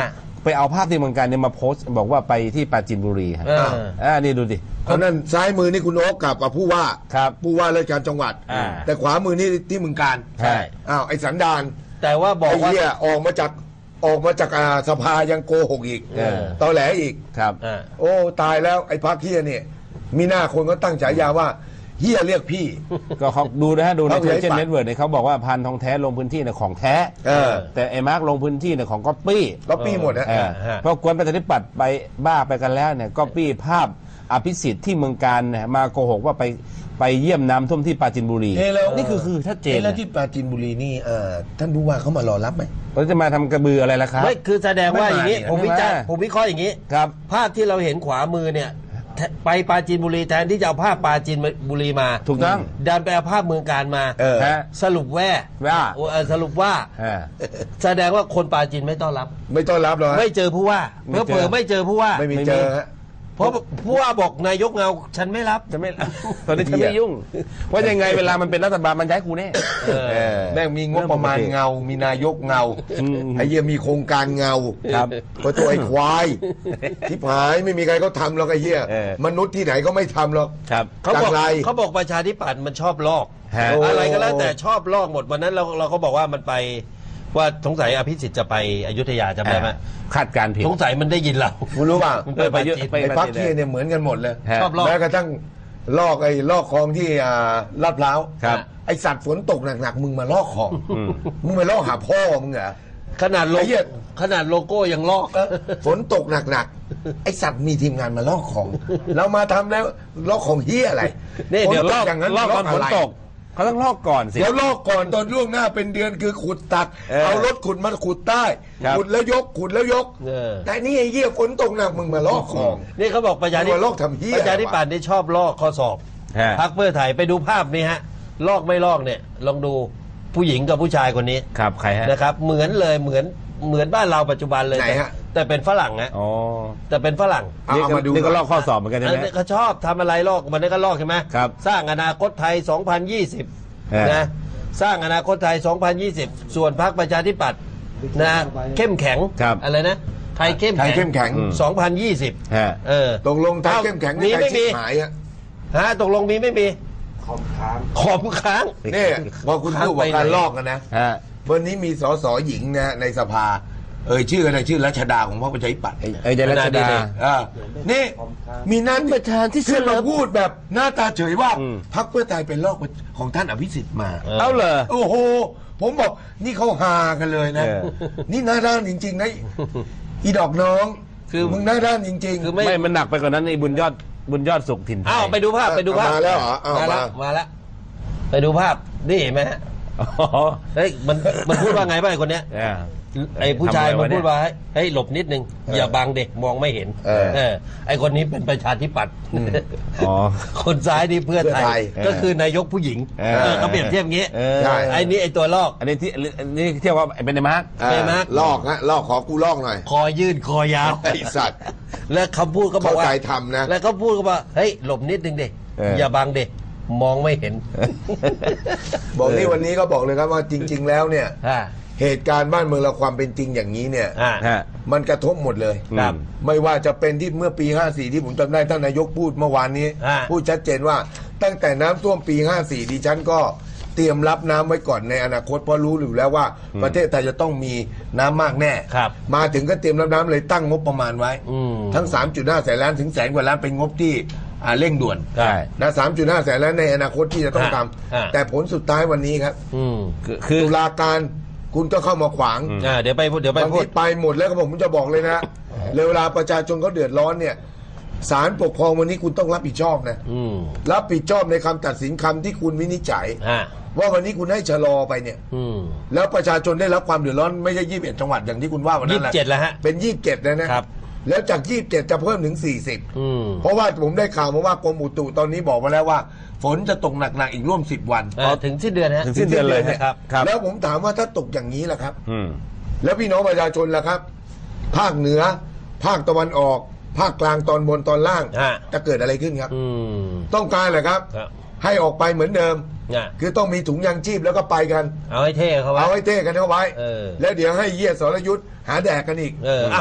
ไปเอาภาพที่เมืองการเนี่ยมาโพสต์บอกว่าไปที่ปราจีนบุรีครับเอออ่านี่ดูดิเพราะนั้นซ้ายมือนี่คุณโอ๊กกับกับผู้ว่าครับผู้ว่าราชการจังหวัดอ่าแต่ขวามือนี่ที่เมืองการใช่อ้าวไอ้สันดานแต่ว่าบอกไอ้ว่าเหี้ยออกมาจากออกมาจากอ่าสภายังโกหกอีกเออตอแหลอีกครับอ่าโอ้ตายแล้วไอ้พักเฮียเนี่ยมีหน้าคนก็ตั้งฉายาว่าเฮียเรียกพี่ก็เขาดูนะฮะดูในเอาโซไว้เชียลปัดเน็ตเวิร์กเนี่ยเขาบอกว่าพันทองแท้ลงพื้นที่เนี่ยของแท้เออแต่ไอ้มาร์กลงพื้นที่เนี่ยของก๊อปปี้ก็ปี้หมดนะเออเพราะกวนประชาธิปัตย์ไปบ้าไปกันแล้วเนี่ยก๊อปปี้ภาพอภิสิทธิ์ที่เมืองการเนี่ยมาโกหกว่าไปไปเยี่ยมน้ำท่วมที่ปราจีนบุรีเอ้ยแล้วนี่คือคือชัดเจนเอ้ยแล้วนะที่ปราจีนบุรีนี่เอ่อท่านผู้ว่าเขามารอรับไหมเขาจะมาทำกระบืออะไรล่ะครับไม่คือแสดงว่าอย่างนี้ไม่มาผมวิจารณ์ไม่มาผมวิเคราะห์อย่างนี้ครับภาพที่เราเห็นขวามือเนี่ยแทไปปราจีนบุรีแทนที่จะเอาภาพปราจีนบุรีมาถูกต้องดันไปเอาภาพเมืองการมาเออฮะสรุปว่าว่าเออสรุปว่าอ่าแสดงว่าคนปราจีนไม่ต้อนรับไม่ต้อนรับหรอกฮะไม่เจอผู้ว่าไม่เพื่อเจอเผื่อไม่เจอผู้ว่าไม่มีเจอฮะเพราะผู้ว่าบอกนายกเงาฉันไม่รับจะไม่ ตอนนี้จะไม่ยุ่งว่ายังไงเวลามันเป็นรัฐบาลมันย้ายกูแน่เออเออแม่งมีงบประมาณเงา มีนายกเงาอืมไอ้เหี้ยมีโครงการเงาครับก็ตัวไอ้ควายที่ผายไม่มีใครเขาทำหรอกไอ้เหี้ยเออมนุษย์ที่ไหนก็ไม่ทำหรอกครับเขาบอกจังไรเขาบอกประชาธิปัตย์มันชอบลอกฮะอะไรก็แล้วแต่ชอบลอกหมดวันนั้นเราเราก็บอกว่ามันไปว่าสงสัยอภิสิทธิ์จะไปอยุธยาจำได้ไหมคาดการณ์ผิดสงสัยมันได้ยินเราคุณรู้ป่ะมันไปปราจีนไปไอ้พักเหี้ยเนี่ยเหมือนกันหมดเลยฮะชอบลอกแม้กระทั่งลอกไอ้ลอกคลองที่อ่าลาดพร้าวครับไอ้สัตว์ฝนตกหนักๆมึงมาลอกคลองอืมมึงมาลอกหาพ่อมึงเหรอขนาดโลไอ้เหี้ยขนาดโลโก้ยังลอกฝนตกหนักๆ ไอสัตว์มีทีมงานมาลอกของ เรามาทำแล้วลอกของเฮียอะไรนี่เดี๋ยวฝลอกอย่างนั้นลอกตอนฝนะไรตกเขาต้องลอกก่อนสิเดี๋ยวลอกก่อนตอนล่วงหน้าเป็นเดือนคือขุดตักเออเอารถขุดมาขุดใต้ครับขุดแล้วยกขุดแล้วยกเออแต่นี่ไอ้เหี้ยฝนตกหนักมึงมาลอกของนี่เขาบอกประชาธิเอามาลอกทำเหี้ยประชาธิปัตย์นี่ชอบลอกข้อสอบฮะพักเพื่อไทยไปดูภาพนี้ฮะ ลอกไม่ลอกเนี่ยลองดูผู้หญิงกับผู้ชายคนนี้ครับใครฮะนะครับ เหมือนเลยเหมือนเหมือนบ้านเราปัจจุบันเลยไหนแต่ฮะแต่เป็นฝรั่งนะอ๋อแต่เป็นฝรั่งเอานี่เอาก็มาดูนี่ก็ลอกข้อสอบเหมือนกันใช่อัไหนมนี้เขาชอบทำอะไรลอกมันนี่ก็ลอกใช่ไหมครับสร้างอนาคตไทย สองพันยี่สิบเออนะสร้างอนาคตไทย สองพันยี่สิบ ส่วนพรรคประชาธิปัตย์นะเข้มแข็งครับอะไรนะไทยเข้มไทยแข็งเข้มแข็งอืมสองพันยี่สิบฮะเออตกลงไทยเอ้าเข้มแข็งมีนี่ใครไม่มีชิบหายฮะฮะตกลงมีไม่มีขอบค้างขอบค้างนี่พอคุณพูดว่าการลอกกันนะฮะวันนี้มีสสหญิงนะในสภา เอ่ยชื่ออะไรชื่อรัชดาของพรรคประชาธิปัตย์เอ้ยเจรัชดาอ่านี่มีนั้นประธานที่ขึ้นเฉลิมาม พูดแบบหน้าตาเฉยว่าอืมพรรคเพื่อไทยเป็นลอกของท่านอภิสิทธิ์มาเออเอาเหรอโอ้โห ผมบอกนี่เขาฮากันเลยนะเออนี่หน้าด้านจริง ๆ นะ อีดอกน้องคือมึงหน้าด้านจริงคือๆไม่ไม่มันหนักไปกว่านั้นไอ้บุญยอดบุญยอดสุขถิ่นไทยอ้าวไปดูภาพไปดูภาพมาแล้วเหรออ้าวมาแล้วมามาแล้วไปดูภาพนี่เห็นไหมฮะอ๋อเฮ้ยมันมันพูดว่าไงบ้างไอ้คนเนี้ยเนี่ยไอ้ผู้ชายทำอะไรมัวะนเนี่ยพูดว่าให้เฮ้ยหลบนิดนึงอย่าบังเด็กมองไม่เห็นเออเออไอ้คนนี้เป็นประชาธิปัตย์อ๋อคนซ้ายนี่เพื่อไทเพื่อไทยยก็คือนายกผู้หญิงเออเออเขาเปรียบเทียบอย่างงี้เออใช่ไอ้นี่ไอ้ตัวลอกอันนี้ที่อันนี้เที่ยวว่าเป็นในมาร์กอ่าไม่มาลอกฮะลอกขอกูลอกหน่อยคอยื่นคอยาวไอ้สัตว์แล้วคำพูดก็บอกว่าเข้าใจทำนะแล้วเขาพูดก็บอกเฮ้ยหลบนิดนึงเด็กเออออย่าบังเด็กมองไม่เห็นบอกนี่วันนี้ก็บอกเลยครับว่าจริง ๆ แล้วเนี่ยอ่าเหตุการณ์บ้านเมืองเราความเป็นจริงอย่างนี้เนี่ยอ่าฮะมันกระทบหมดเลยครับไม่ว่าจะเป็นที่เมื่อปี ห้าสี่ ที่ผมจำได้ท่านนายกพูดเมื่อวานนี้อ่าพูดชัดเจนว่าตั้งแต่น้ำท่วมปี ห้าสี่ ดิฉันก็เตรียมรับน้ำไว้ก่อนในอนาคตเพราะรู้อยู่แล้วว่าประเทศไทยจะต้องมีน้ำมากแน่ครับมาถึงก็เตรียมรับน้ำเลยตั้งงบประมาณไว้อืมทั้ง สามจุดห้า แสนล้านถึงแสนกว่าล้านเป็นงบที่อ่าเร่งด่วนใช่นะ สามจุดห้า แสนล้านในอนาคตที่จะต้องทอ่าำแต่ผลสุดท้ายวันนี้ครับอืมคือคือตุลาการคุณก็เข้ามาขวางอ่าเดี๋ยวไปพูดเดี๋ยวไปบางพูทีดไปหมดแล้วก็ผมจะบอกเลยนะเลยเวลาประชาชนเขาเดือดร้อนเนี่ยศาลปกครองวันนี้คุณต้องรับผิดชอบนะอืมรับผิดชอบในคำตัดสินคำที่คุณวินิจฉัยอ่าว่าวันนี้คุณให้ชะลอไปเนี่ยอืมแล้วประชาชนได้รับความเดือดร้อนไม่ใช่ยี่สิบเอ็ดจังหวัดอย่างที่คุณว่าวันนั้นแหละยี่สิบเจ็ดแล้วฮะเป็นยี่สิบเจ็ดนะนะครับ แล้วจากยี่สิบเจ็ดจะเพิ่มถึงสี่สิบอืมเพราะว่าผมได้ข่าวมาว่ากรมอุตุตอนนี้บอกมาแล้วว่า ฝนจะตกหนักๆอีกร่วมสิบวันอ่าถึงสิ้นเดือนฮะถึงสิ้นเดือนเลยถึงสิ้นครับครับแล้วผมถามว่าถ้าตกอย่างนี้ล่ะครับอืมแล้วพี่น้องประชาชนล่ะครับ ภาคเหนือ ภาคตะวันออก ภาคกลางตอนบนตอนล่างฮะจะเกิดอะไรขึ้นครับอืมต้องการเหรอครับครับให้ออกไปเหมือนเดิมอ่ะคือต้องมีถุงยางชีพแล้วก็ไปกันเอาให้เท่เขาไว้เอาให้เท่กันเข้าไว้เออแล้วเดี๋ยวให้เยี่ยสรยุทธ์หาแดกกันอีกเอออ่ะ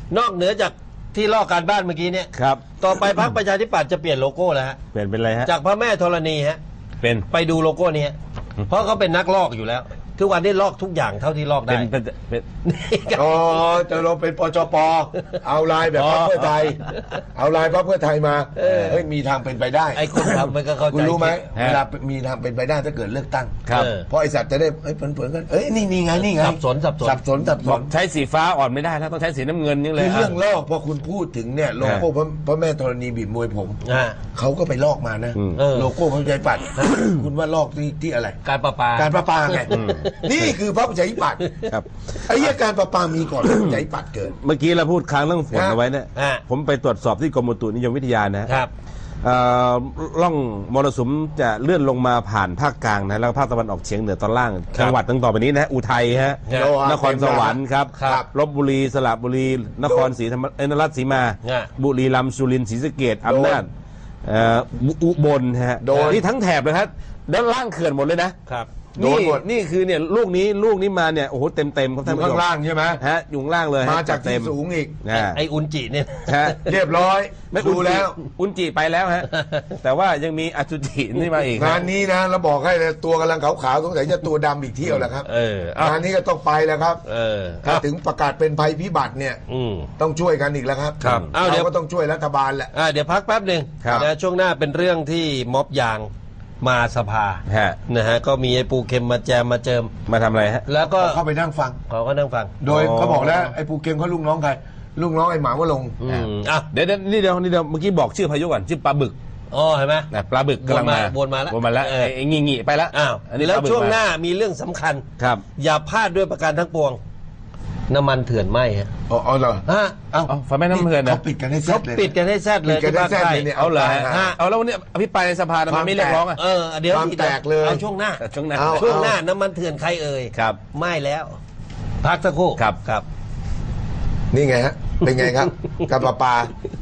นอกเหนือจากที่ลอกการบ้านเมื่อกี้เนี่ยครับต่อไปพรรคประชาธิปัตย์จะเปลี่ยนโลโก้แล้วฮะเปลี่ยนเป็นอะไรฮะจากพระแม่ธรณีฮะเป็นไปดูโลโก้นี้เพราะเขาเป็นนักลอกอยู่แล้วทุกวันนี้ลอกทุกอย่างเท่าที่ลอกได้เป็นเป็นอ๋อจะลงเป็นปจปเอาลายแบบพรรคเพื่อไทยเอาลายพรรคเพื่อไทยมาเฮ้ยมีทางเป็นไปได้ไอ้คนทำมันก็เข้าใจคุณรู้ไหมเวลามีทางเป็นไปได้ถ้าเกิดเลือกตั้งเพราะไอ้สัตว์จะได้เอ้ยเผลอๆกันเอ้ยนี่นี่ไงนี่ไงสับสนสับสนสับสนสับสนใช้สีฟ้าอ่อนไม่ได้แล้วต้องใช้สีน้ำเงินนี่เลยคือเรื่องลอกพอคุณพูดถึงเนี่ยโลโก้พระแม่ธรณีบีบมวยผมเขาก็ไปลอกมานะโลโก้พระประชาธิปัตย์คุณว่าลอกที่ที่อะไรการประปาการประปาไงนี่คือพระประชาธิปัตย์ครับไอ้การประปามีก่อนพระประชาธิปัตย์เกิดเมื่อกี้เราพูดค้างเรื่องฝนเอาไว้เนี่ยผมไปตรวจสอบที่กรมอุตุนิยมวิทยานะครับร่องมรสุมจะเลื่อนลงมาผ่านภาคกลางนะแล้วภาคตะวันออกเฉียงเหนือตอนล่างจังหวัดตั้งต่อไปนี้นะอุทัยฮะนครสวรรค์ครับลบบุรีสระบุรีนครศรีธรรมราชนราชสีมาบุรีรัมย์สุรินทร์ศรีสะเกษอำนาจอุบลฮะนี่ทั้งแถบเลยครับด้านล่างเขื่อนหมดเลยนะครับนี่นี่คือเนี่ยลูกนี้ลูกนี้มาเนี่ยโอ้โหเต็มเต็มครับท่านผู้ชมข้างล่างใช่ไหมฮะอยู่ล่างเลยมาจากที่สูงอีกไออุนจิเนี่ยฮะเรียบร้อยไม่ดูแล้วอุนจิไปแล้วฮะแต่ว่ายังมีอสุจินี่มาอีกงานนี้นะเราบอกให้ตัวกำลังขาวๆสงสัยจะตัวดำอีกเที่ยวแหละครับงานนี้ก็ต้องไปแล้วครับถ้าถึงประกาศเป็นภัยพิบัติเนี่ยต้องช่วยกันอีกแล้วครับเราก็ต้องช่วยรัฐบาลแหละเดี๋ยวพักแป๊บหนึ่งนะช่วงหน้าเป็นเรื่องที่ม็อบยางมาสภานะฮะก็มีไอ้ปูเข็มมาแจมมาเจิมมาทำอะไรฮะแล้วก็เข้าไปนั่งฟังเขาก็นั่งฟังโดยเขาบอกแล้วไอ้ปูเข็มเขาลูกน้องใครลูกน้องไอ้หมาว่าลงอ่ะเดี๋ยวนี่เดี๋ยวนี่เดี๋ยวเมื่อกี้บอกชื่อพายุก่อนชื่อปลาบึกอ๋อเห็นไหมปลาบึกกำลังมาวนมาแล้ววนมาแล้วไอ้งี้งี้ไปแล้วอ้าวแล้วช่วงหน้ามีเรื่องสำคัญครับอย่าพลาดด้วยประการทั้งปวงน้ำมันเถื่อนไหมฮะอ๋อเหรอฮะเอาไฟไหม้น้ำเถื่อนนะเขาปิดกันให้แซดเลยปิดกันให้แซดเลยที่ภาคใต้เนี่ยเอาเลยเอาแล้ววันนี้อภิปรายในสภาทำไมไม่เรียกร้องอ่ะเออเดี๋ยวแตกเลยเอาช่วงหน้าช่วงหน้าช่วงหน้าน้ำมันเถื่อนใครเอ่ยครับไม่แล้วพักสักครู่ครับครับนี่ไงฮะเป็นไงครับกับปลาปลา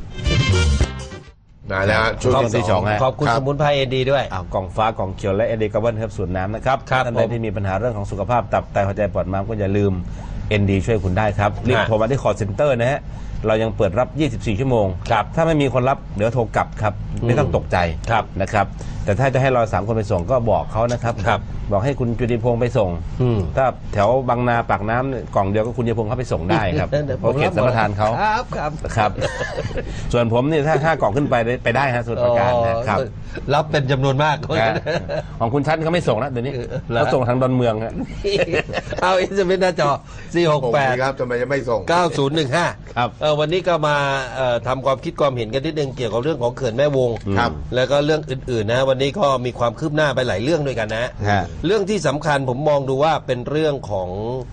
ได้แล้วช่วงที่สองขอบคุณสมุนไพรเอ็นดีด้วยอ้าวกล่องฟ้ากล่องเขียวและเอ็นดีกระเบิ้ลเฮิร์บสูตรน้ำนะครับท่านใดที่มีปัญหาเรื่องของสุขภาพตับไตหัวใจปอดม้ามก็อย่าลืมเอ็นดีช่วยคุณได้ครับรีบโทรมาที่ call center นะฮะเรายังเปิดรับยี่สิบสี่ชั่วโมงถ้าไม่มีคนรับเดี๋ยวโทรกลับครับไม่ต้องตกใจนะครับแต่ถ้าจะให้เราสามคนไปส่งก็บอกเขานะครับบอกให้คุณจุติพงษ์ไปส่งถ้าแถวบางนาปากน้ำกล่องเดียวก็คุณจุติพงษ์เข้าไปส่งได้ครับเพราะเขตสัมปทานเขาครับครับครับส่วนผมนี่ถ้าห้ากล่องขึ้นไปไปได้ฮะส่วนประการนะครับรับเป็นจำนวนมากของคุณชั้นเขาไม่ส่งแล้วเดี๋ยวนี้เขาส่งทางดอนเมืองฮะเอาอินเทอร์เน็ตหน้าจอสี่หกแปดครับทำไมจะไม่ส่งเก้าศูนย์หนึ่งห้าครับวันนี้ก็มาทำความคิดความเห็นกันนิดนึงเกี่ยวกับเรื่องของเขื่อนแม่วงครับแล้วก็เรื่องอื่นๆนะวันนี้ก็มีความคืบหน้าไปหลายเรื่องด้วยกันนะเรื่องที่สำคัญผมมองดูว่าเป็นเรื่องของ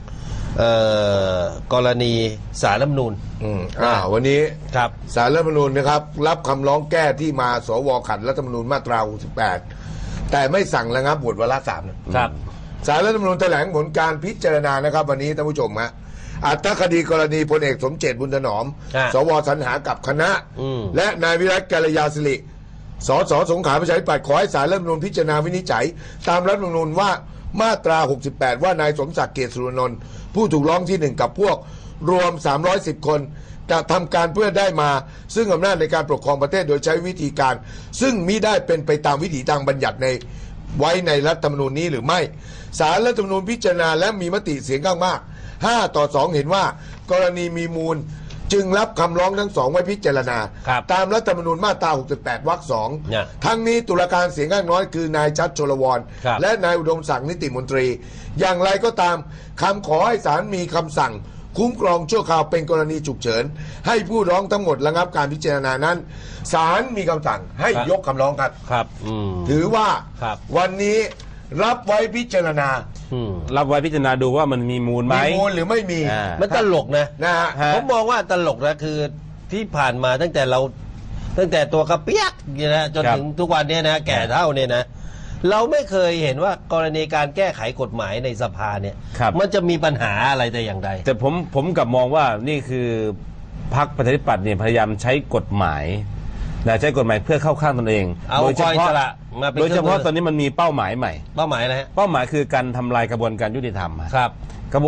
กรณีศาลรัฐธรรมนูญอ่าวันนี้ครับศาลรัฐธรรมนูญนะครับรับคำร้องแก้ที่มาสวขัดรัฐธรรมนูญมาตราหกสิบแปดแต่ไม่สั่งระงับโหวตวาระสามครับศาลรัฐธรรมนูญแถลงผลการพิจารณานะครับวันนี้ท่านผู้ชมฮะอัตคดีกรณีพลเอกสมเจตบุญถนอมสวสรรหากับคณะและนายวิรัตกัลยาศิริสสสงขลาประชาธิปัตย์ขอให้ศาลรัฐธรรมนูญพิจารณาวินิจฉัยตามรัฐธรรมนูญว่ามาตราหกสิบแปดว่านายสมศักดิ์เกษสุรนนท์ผู้ถูกร้องที่หนึ่งกับพวกรวมสามร้อยสิบคนกระทำการเพื่อได้มาซึ่งอำนาจในการปกครองประเทศโดยใช้วิธีการซึ่งมิได้เป็นไปตามวิถีทางบัญญัติในไว้ในรัฐธรรมนูญนี้หรือไม่ศาลรัฐธรรมนูญพิจารณาและมีมติเสียงข้างมากห้าต่อสองเห็นว่ากรณีมีมูลจึงรับคำร้องทั้งสองไว้พิจารณาตามรัฐธรรมนูญมาตราหกสิบแปดวรรคสองทั้งนี้ตุลาการเสียงข้างน้อยคือนายชัดชลวรและนายอุดมศักดิ์นิติมนตรีอย่างไรก็ตามคำขอให้ศาลมีคำสั่งคุ้มครองชั่วคราวเป็นกรณีฉุกเฉินให้ผู้ร้องทั้งหมดระงับการพิจารณานั้นศาลมีคำสั่งให้ยกคำร้องครับครับถือว่าวันนี้รับไว้พิจารณารับไว้พิจารณาดูว่ามันมีมูลไหมมีมูลหรือไม่มีมันตลกนะนะฮะผมมองว่าตลกนะคือที่ผ่านมาตั้งแต่เราตั้งแต่ตัวกระเปียกนะจนถึงทุกวันนี้นะแก่เท่าเนี่ยนะเราไม่เคยเห็นว่ากรณีการแก้ไขกฎหมายในสภาเนี่ยมันจะมีปัญหาอะไรแต่อย่างใดแต่ผมผมกับมองว่านี่คือพรรคประชาธิปัตย์เนี่ยพยายามใช้กฎหมายนะใช้กฎหมายเพื่อเข้าข้างตนเองโดยเฉพาะโดยเฉพาะตอนนี้มันมีเป้าหมายใหม่เป้าหมายอะไรฮะเป้าหมายคือการทำลายกระบวนการยุติธรรมครับกระบวน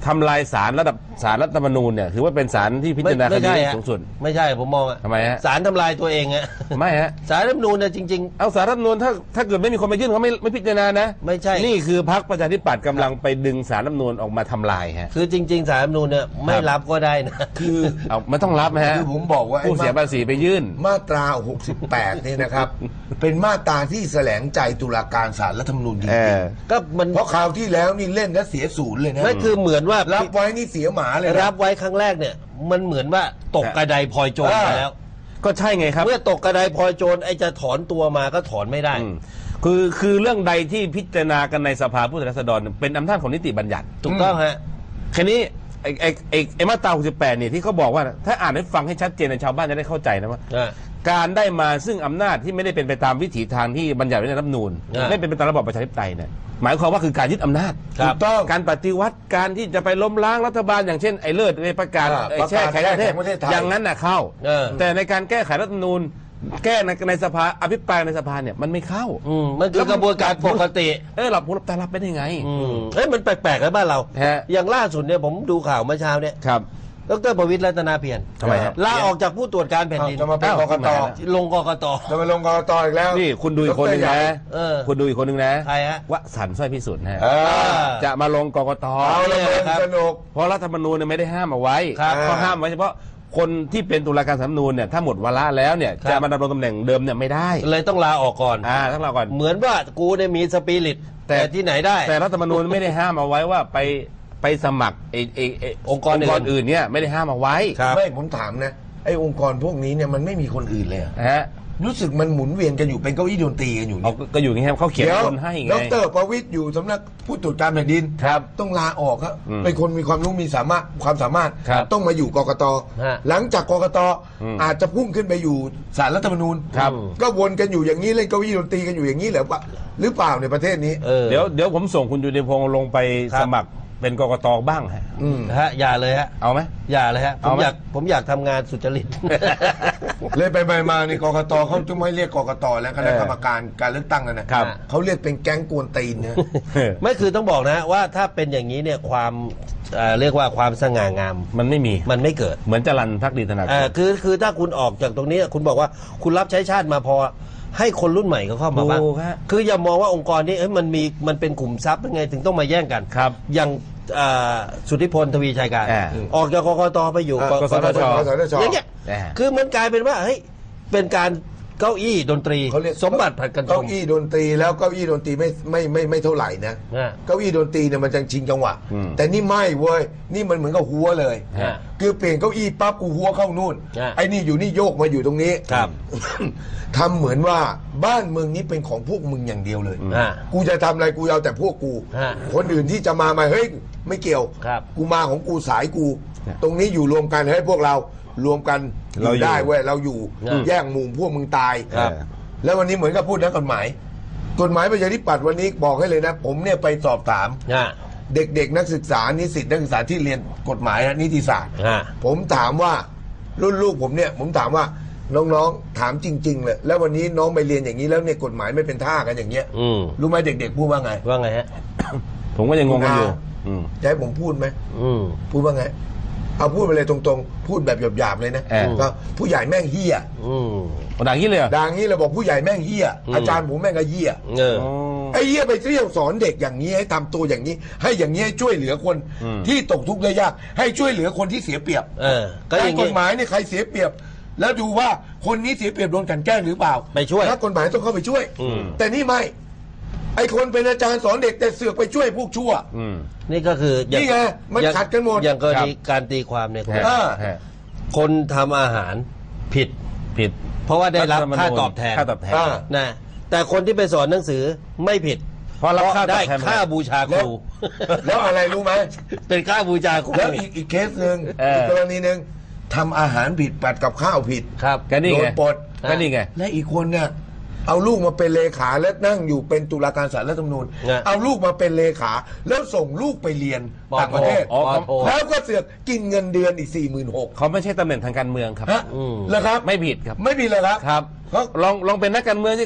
ทำลายศาลระดับศาลรัฐธรรมนูญเนี่ยถือว่าเป็นศาลที่พิจารณาคดีสูงสุดไม่ใช่ผมมองอะทำไมฮะศาลทำลายตัวเองอะไม่ฮะศาลรัฐธรรมนูญเนี่ยจริงๆเอาศาลรัฐธรรมนูญถ้าถ้าเกิดไม่มีคนมายื่นเขาไม่ไม่พิจารณานะไม่ใช่นี่คือพรรคประชาธิปัตย์กำลังไปดึงศาลรัฐธรรมนูญออกมาทำลายฮะคือจริงๆศาลรัฐธรรมนูญเนี่ยไม่รับก็ได้นะคือเอาไม่ต้องรับนะฮะคือผมบอกว่าผู้เสียภาษีไปยื่นมาตราหกสิบแปดนี่นะครับเป็นมาตราที่แสลงใจตุลาการศาลรัฐธรรมนูญจริงๆก็มันเพราะคราวที่แล้วนี่เล่นแล้วเสียศูนย์เลยนะไม่คือเหมือนว่ารับไว้นี่เสียหมาเลยรับไว้ครั้งแรกเนี่ยมันเหมือนว่าตกกระไดพลอยโจรมาแล้วก็ใช่ไงครับเมื่อตกกระไดพลอยโจรไอจะถอนตัวมาก็ถอนไม่ได้คือคือเรื่องใดที่พิจารณากันในสภาผู้แทนราษฎรเป็นอำนาจของนิติบัญญัติถูกต้องฮะแค่นี้ไอ้ไอ้ไอ้ไอ้มาตราหกสิบแปดนี่ที่เขาบอกว่าถ้าอ่านให้ฟังให้ชัดเจนในชาวบ้านจะได้เข้าใจนะว่าการได้มาซึ่งอำนาจที่ไม่ได้เป็นไปตามวิถีทางที่บัญญัติไว้ในรัฐธรรมนูญไม่เป็นไปตามระบอบประชาธิปไตยเนี่ยหมายความว่าคือการยึดอำนาจถูกต้องการปฏิวัติการที่จะไปล้มล้างรัฐบาลอย่างเช่นไอ้เลิศในประกาศไอ้แช่แข็งประเทศอย่างนั้นน่ะเข้าแต่ในการแก้ไขรัฐธรรมนูญแก้ในในสภาอภิปรายในสภาเนี่ยมันไม่เข้าอืมมันคือกระบวนการปกติเออหลับหูหลับตารับไปได้ไงอืมเอ้ยมันแปลกๆนะบ้านเราอย่างล่าสุดเนี่ยผมดูข่าวเมื่อเช้าเนี่ยครับดร.ประวิตรรัตนาเพียรทำไมฮะลาออกจากผู้ตรวจการแผ่นดินจะมาเป็นกกต. ลงกกต. จะมาลงกกต.อีกแล้วนี่คุณดูอีกคนนึงนะคุณดูอีกคนนึงนะใครฮะวสันต์สร้อยพิสุทธิ์นะจะมาลงกกต. เอาเลยสนุกเพราะรัฐธรรมนูญไม่ได้ห้ามเอาไว้เขาห้ามไว้เฉพาะคนที่เป็นตุลาการสำนูญเนี่ยถ้าหมดวาระแล้วเนี่ยจะมาดำรงตำแหน่งเดิมเนี่ยไม่ได้เลยต้องลาออกก่อนอ่าต้องลาก่อนเหมือนว่ากูเนี่ยมีสปิริตแต่ที่ไหนได้แต่รัฐธรรมนูญไม่ได้ห้ามเอาไว้ว่าไปไปสมัครไอ้ไอ้องค์กรอื่นเนี่ยไม่ได้ห้ามเอาไว้ไม่ผมถามนะไอ้องค์กรพวกนี้เนี่ยมันไม่มีคนอื่นเลยฮะรู้สึกมันหมุนเวียนกันอยู่เป็นเก้าอี้ดนตรีกันอยู่เนี่ยก็อยู่อย่างเงี้ยเขาเขียนคนให้ไงดร.ประวิตรอยู่สำนักผู้ตรวจการแผ่นดินต้องลาออกครับเป็นคนมีความรู้มีสามารถความสามารถต้องมาอยู่กกต.หลังจากกกต.อาจจะพุ่งขึ้นไปอยู่ศาลรัฐธรรมนูญก็วนกันอยู่อย่างนี้เล่นเก้าอี้ดนตรีกันอยู่อย่างนี้เหรอวะหรือเปล่าในประเทศนี้เดี๋ยวเดี๋ยวผมส่งคุณจุติพงษ์ลงไปสมัครเป็นกกต.บ้างฮะฮะอย่าเลยฮะเอาไหมอย่าเลยฮะผมอยากผมอยากทำงานสุจริตเลยไปไปมาในกกต.เขาจะไม่เรียกกกต.แล้วคณะกรรมการการเลือกตั้งนั่นนะครับเขาเรียกเป็นแก๊งกวนตีนเนี่ยไม่คือต้องบอกนะว่าถ้าเป็นอย่างนี้เนี่ยความเรียกว่าความสง่างามมันไม่มีมันไม่เกิดเหมือนจรัญภักดีธนาคารคือคือถ้าคุณออกจากตรงนี้คุณบอกว่าคุณรับใช้ชาติมาพอให้คนรุ่นใหม่เขาเข้ามาบ้างคืออย่ามองว่าองค์กรนี้เอ้ยมันมีมันเป็นกลุ่มทรัพย์ยังไงถึงต้องมาแย่งกันครับอย่างสุทธิพลทวีชัยการออกจากกกต.ไปอยู่กสทช. อย่างเงี้ยคือมันกลายเป็นว่าเฮ้ยเป็นการเก้าอี้ดนตรีสมบัติผัดกันชมเก้าอี้ดนตรีแล้วเก้าอี้ดนตรีไม่ไม่ไม่ไม่เท่าไหร่นะเก้าอี้ดนตรีเนี่ยมันจะชิงจังหวะแต่นี่ไม่เว้ยนี่มันเหมือนกับหัวเลยคือเปลี่ยนเก้าอี้ปั๊บกูหัวเข้านู่นไอ้นี่อยู่นี่โยกมาอยู่ตรงนี้ทำเหมือนว่าบ้านเมืองนี้เป็นของพวกมึงอย่างเดียวเลยกูจะทำอะไรกูเอาแต่พวกกูคนอื่นที่จะมามาเฮ้ยไม่เกี่ยวกูมาของกูสายกูตรงนี้อยู่รวมกันให้พวกเรารวมกันเราได้เว้ยเราอยู่แย่งมุมพวกมึงตายแล้ววันนี้เหมือนกับพูดนักกฎหมายกฎหมายประชาธิปัตย์วันนี้บอกให้เลยนะผมเนี่ยไปสอบถามเด็กๆนักศึกษานิสิตนักศึกษาที่เรียนกฎหมายนิติศาสตร์ผมถามว่ารุ่นลูกผมเนี่ยผมถามว่าน้องๆถามจริงๆเลยแล้ววันนี้น้องไปเรียนอย่างนี้แล้วเนี่ยกฎหมายไม่เป็นท่ากันอย่างเงี้ยรู้ไหมเด็กๆพูดว่าไงว่าไงฮะผมก็ยังงงกันอยู่จะให้ผมพูดไหมพูดว่าไงเอาพูดไปเลยตรงๆพูดแบบหยาบๆเลยนะก็ผู้ใหญ่แม่งเฮี้ยด่างนี้เลยด่างนี้เลยบอกผู้ใหญ่แม่งเฮี้ยอาจารย์ผมแม่งก็เฮี้ยไอ้เฮี้ยไปเที่ยวสอนเด็กอย่างนี้ให้ทำตัวอย่างนี้ให้อย่างนี้ให้ช่วยเหลือคนที่ตกทุกข์ได้ยากให้ช่วยเหลือคนที่เสียเปรียบการกฎหมายเนี่ยใครเสียเปรียบแล้วดูว่าคนนี้เสียเปรียบโดนกลั่นแกล้งหรือเปล่าไปช่วยถ้ากฎหมายต้องเข้าไปช่วยแต่นี่ไม่ไอคนเป็นอาจารย์สอนเด็กแต่เสือกไปช่วยพวกชั่วนี่ก็คือนี่ไงมันขัดกันหมดอย่างกรณีการตีความเนี่ยคนทำอาหารผิดผิดเพราะว่าได้รับค่าตอบแทนค่าตอบแทนนะแต่คนที่ไปสอนหนังสือไม่ผิดเพราะรับค่าได้ค่าบูชาครูแล้วอะไรรู้ไหมเป็นค่าบูชาครูแล้วอีกอีกเคสหนึ่งอีกกรณีหนึ่งทำอาหารผิดปัดกับข้าวผิดครับโดนปลดก็นี่ไงและอีกคนเนี่ยเอาลูกมาเป็นเลขาและนั่งอยู่เป็นตุลาการศาลรัฐธรรมนูญเอาลูกมาเป็นเลขาแล้วส่งลูกไปเรียนต่างประเทศแล้วก็เสือกกินเงินเดือนอีกสี่หมื่นหกเขาไม่ใช่ตำแหน่งทางการเมืองครับแล้วครับไม่ผิดครับไม่ผิดเลยครับครับลองลองเป็นนักการเมืองสิครับ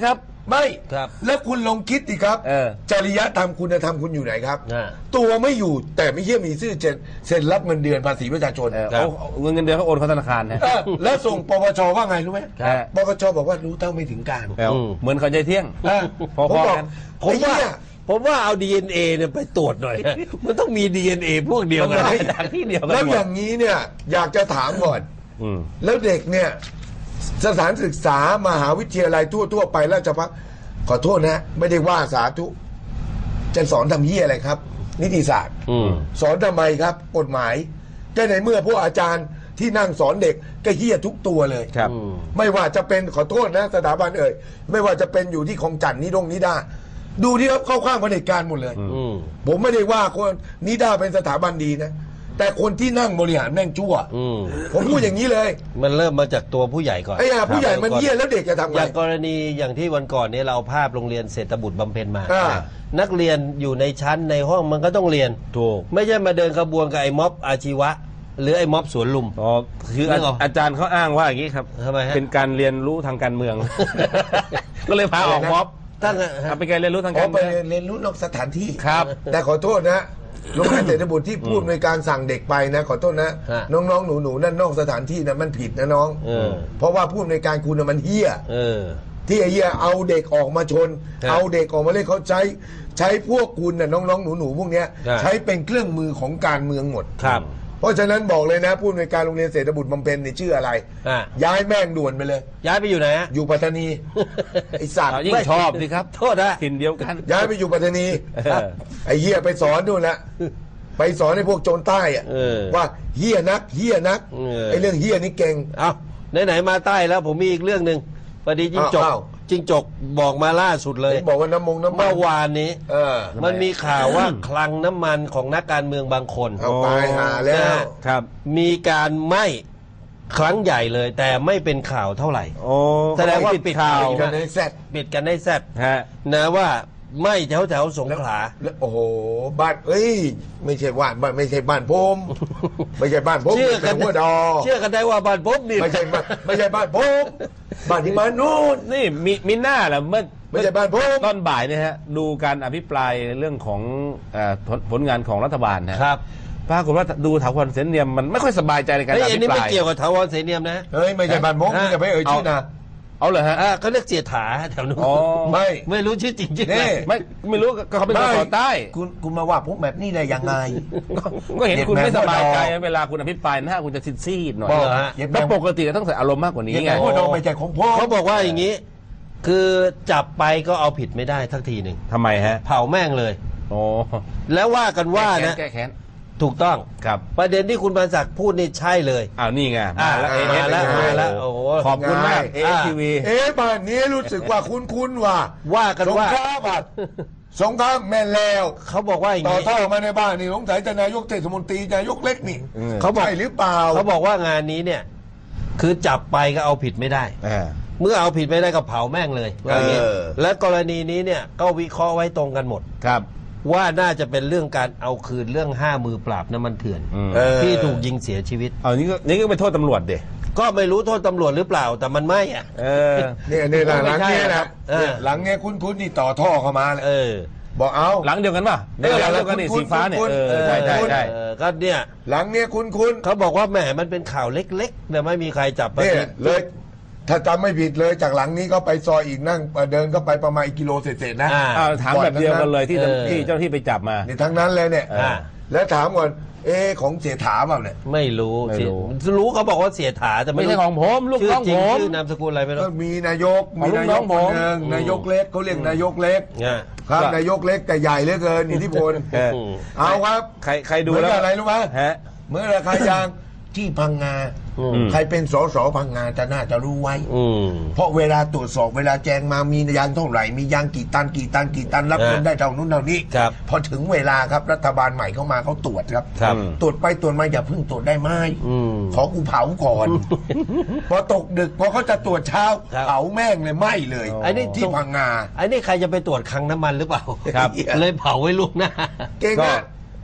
ไม่ครับแล้วคุณลองคิดดิครับเออจริยธรรมคุณธรรมคุณอยู่ไหนครับอ่าตัวไม่อยู่แต่ไม่เยี่ยมีชื่อเซ็นเซ็นรับเงินเดือนภาษีประชาชนเออเอาเอาเงินเงินเดือนเขาโอนเข้าธนาคารนะเออแล้วส่งปปชว่าไงรู้ไหมครับปปชบอกว่ารู้เท่าไม่ถึงการเอาอืมเหมือนเขาใจเที่ยงเออพอๆผมบอกกันผมไอ้ว่าเหี้ยผมว่าเอา ดี เอ็น เอ เนี่ยไปตรวจหน่อย มันต้องมี ดี เอ็น เอ พวกเดียวกันมันไม่จากที่เดียวกันแล้วหมอดย่างนี้เนี่ยอยากจะถามก่อนอืมแล้วเด็กเนี่ยสถานศึกษามหาวิทยาลัยทั่วๆไปราชภัฏขอโทษนะ ไม่ได้ว่าสาธุจะสอนทำเหี้ยอะไรครับ นิติศาสตร์อืมสอนทำไมครับกฎหมายก็ในเมื่อพวกอาจารย์ที่นั่งสอนเด็กก็เหี้ยทุกตัวเลยครับไม่ว่าจะเป็นขอโทษนะสถาบันเอ่ยไม่ว่าจะเป็นอยู่ที่ของจันทร์นิดงนิด้าดูที่ครับเข้าข้างเผด็จการหมดเลยอืมผมไม่ได้ว่าคนนิด้าเป็นสถาบันดีนะ แต่คนที่นั่งบริหารแม่งชั่วอืมผมพูดอย่างนี้เลยมันเริ่มมาจากตัวผู้ใหญ่ก่อนไอ้ห่าผู้ใหญ่มันเยี่ยแล้วเด็กจะทำอไงย่างกรณีอย่างที่วันก่อนนี้เราเอาภาพโรงเรียนเศรษฐบุตรบำเพ็ญมาอ่านักเรียนอยู่ในชั้นในห้องมันก็ต้องเรียนถูกไม่ใช่มาเดินขบวนกับไอ้ม็อบอาชีวะ หรือไอ้ม็อบสวนลุมอ๋อคือนึกออกอาจารย์เขาอ้างว่าอย่างนี้ครับทำไมฮะเป็นการเรียนรู้ทางการเมือง ก็เลยพาออกม็อบตั้งเอาเป็นการเรียนรู้ทางอ๋กาอรไปเมืองเรียนรู้นอกสถานที่ครับแต่ขอโทษนะโรงเรียนเศรษฐบุตรที่พูดในการสั่งเด็กไปนะ ขอโทษนะฮะน้องๆหนูๆนั่นนอกสถานที่นะมันผิดนะน้องเออเพราะว่าพูดในการคุณนะมันเฮี้ยเออที่ไอ้เหี้ยเอาเด็กออกมาชนครับเอาเด็กออกมาเล่นเขาใช้ใช้พวกคุณน่ะน้องๆหนูๆพวกเนี้ยครับใช้เป็นเครื่องมือของการเมืองหมดครับเพราะฉะนั้นบอกเลยนะผู้อำนวยการโรงเรียนเศรษฐบุตรบำเพ็ญนี่ชื่ออะไรอ่ะย้ายแม่งด่วนไปเลยย้ายไปอยู่ไหนฮะอยู่ปัตตานี ไอสัตว์เอายิ่งชอบสิครับโทษนะถิ่นเดียวกันย้ายไปอยู่ปัตตานีเออไอเหี้ยไปสอนนู่นละไปสอนให้พวกโจรใต้อะเออว่าเหี้ยนักเหี้ยนักเออไอเรื่องเหี้ยนี่เก่งเอาไหนๆมาใต้แล้วผมมีอีกเรื่องหนึ่งพอดีจิงจกอ้าวจิงจกบอกมาล่าสุดเลยเห็นบอกว่าน้ำมงน้ำมัเมื่อวานนี้เออมันมีข่าวว่าคลังน้ำมันของนักการเมืองบางคนเอาตายหาแล้วนะครับมีการไหม้ครั้งใหญ่เลย แต่ไม่เป็นข่าวเท่าไหร่โอ้แสดงว่าปิดข่าวปิดกันในแซดปิดกันได้แซดฮะนะว่าไหม้แถวแถวๆสงขลาแล้วโอ้โหบ้านเอ้ย ไม่ใช่บ้านบ้านไม่ใช่บ้านผมไม่ใช่บ้านผมเชื่อกันแต่หัวดอเชื่อกันได้ว่าบ้านผมนี่ไม่ใช่บ้านไม่ใช่บ้านผมบ้านที่มานู่นนี่มีมีหน้าแหละเมื่อไม่ใช่บ้านผมตอนบ่ายเนี่ยฮะดูการอภิปรายเรื่องของเอ่อผลผลงานของรัฐบาลนะฮะครับปรากฏว่าดูถาวรเสนเนียมมันไม่ค่อยสบายใจในการเฮ้ยออันภินี้ปไม่รายเกี่ยวกับถาวรเสนียมนะเฮ้ยไม่ใช่บ้านผมฮะอย่าไปเอ่ยชื่อนะเอาเลยฮะอ่าเขาเรียกเสียถาแถวนู้นอ๋อไม่ไม่รู้ชื่อจริงๆนี่ไม่ไม่รู้ก็เขาเป็นคนต่อใต้คุณคุณมาว่าผมแบบนี้ได้ยังไงก็เห็นคุณเย็ดแม่ไม่สบายใจหัวดอเวลาคุณอภิปรายหน้าคุณจะซีดๆหน่อยบอกฮะเย็ดแล้แม่วปกติเราต้องใส่อารมณ์มากกว่านี้เย็ดไงแม่หัวดอไม่ใช่ของผมเขาบอกว่าอย่างนี้ คือจับไปก็เอาผิดไม่ได้ทักทีหนึ่งทำไมฮะเผาแม่งเลยโอ้แล้วว่ากันว่านะแก้แค้นถูกต้องครับประเด็นที่คุณบรรศักดิ์พูดนี่ใช่เลยอ้าวนี่ไงอ่ามาแล้วอ่าเอมาแล้วเอสมาแล้วโอ้โหขอบคุณมากเออ่าทีวีเอ๊ะบ้านนี้รู้สึกว่าคุ้นคุ้นๆว่าว่ากันสงว่าครามอ่ะสงครามแม่นแล้วเขาบอกว่าอย่างต่อนี้ท่อมาในบ้านนี่สงสัยจะนายกเทศมนตรีนายกเล็กนี่เออเขาบอกใช่หรือเปล่าเขาบอกว่างานนี้เนี่ย คือจับไปก็เอาผิดไม่ได้อ่าเมื่อเอาผิดไม่ได้ก็เผาแม่งเลยว่าอย่างนี้เออและกรณีนี้เนี่ยก็วิเคราะห์ไว้ตรงกันหมดครับว่าน่าจะเป็นเรื่องการเอาคืนเรื่องห้ามือปราบน้ำมันเถื่อนอืมเออที่ถูกยิงเสียชีวิตเอานี่ก็นี่ก็ไปโทษตำรวจเด็ก็ไม่รู้โทษตำรวจหรือเปล่า แต่มันไม่อ่ะเออเนี่ยเนี่ยนะหลังเนี้ยไม่ใช่ครันะบเออเนี่ยหลังเนี้ยคุ้นคุ้นๆนี่ต่อท่อเข้ามาเลยเออบอกเอาหลังเดียวกันป่ะเออหลังเดียวกันนี่คุณสีฟ้าเนี่ยคุณเออเออใช่ใช่ใช่เออก็เนี่ยหลังเนี้ยคุ้นคุ้นเขาบอกว่าแหมมันเป็นข่าวเล็กๆแต่ไม่มีใครจับๆมาเนี่ยติดเลย ถ้าจำไม่ผิดเลยจากหลังนี้ก็ไปซอยอีกนั่งเดินก็ไปประมาณอีกกิโลเศษๆนะอ่าอ้าวถามแบบเดียวกันเลยที่เออที่เจ้าหน้าที่ไปจับมานี่ทั้งนั้นเลยเนี่ยอ่าแล้วถามก่อนเอ๊ะของเสียถาเปล่าเนี่ยไม่รู้ไม่รู้สิรู้เขาบอกว่าเสียถาแต่ไม่ใช่ของผมลูกชื่น้องจริผมชื่อนามสกุลอะไรไม่รู้ก็มีนายกขอมีงลูกนายน้อก งคผนมหนึ่งนายกเล็กเขาเรียกนายกเล็กอ่าครับก็นายกเล็กแต่ใหญ่เหลือเกินอิทธิพลเออเอาครับใครใครดูเหมือนแล้วกับอะไรรู้ไหมฮะเมื่อราคายางที่พังงาอืมใครเป็นสสพังงาจะน่าจะรู้ไว้อืมเพราะเวลาตรวจสอบเวลาแจงมามียางเท่าไหร่มียางกี่ตันกี่ตันกี่ตันรับเงินอ่าได้เท่านู้นเท่านี้ครับพอถึงเวลาครับรัฐบาลใหม่เข้ามาเขาตรวจครับครับตรวจไปตรวจมาอย่าเพิ่งตรวจได้ไหมอืมขอกูเผาก่อน พอตกดึกพอเขาจะตรวจเช้าครับเผาแม่งเลยไหม้เลยไอ้นี่ที่พังงาไอ้นี่ใครจะไปตรวจคลังน้ำมันหรือเปล่าครับเลยเผาไว้ล่วงหน้าเก่งก็อะ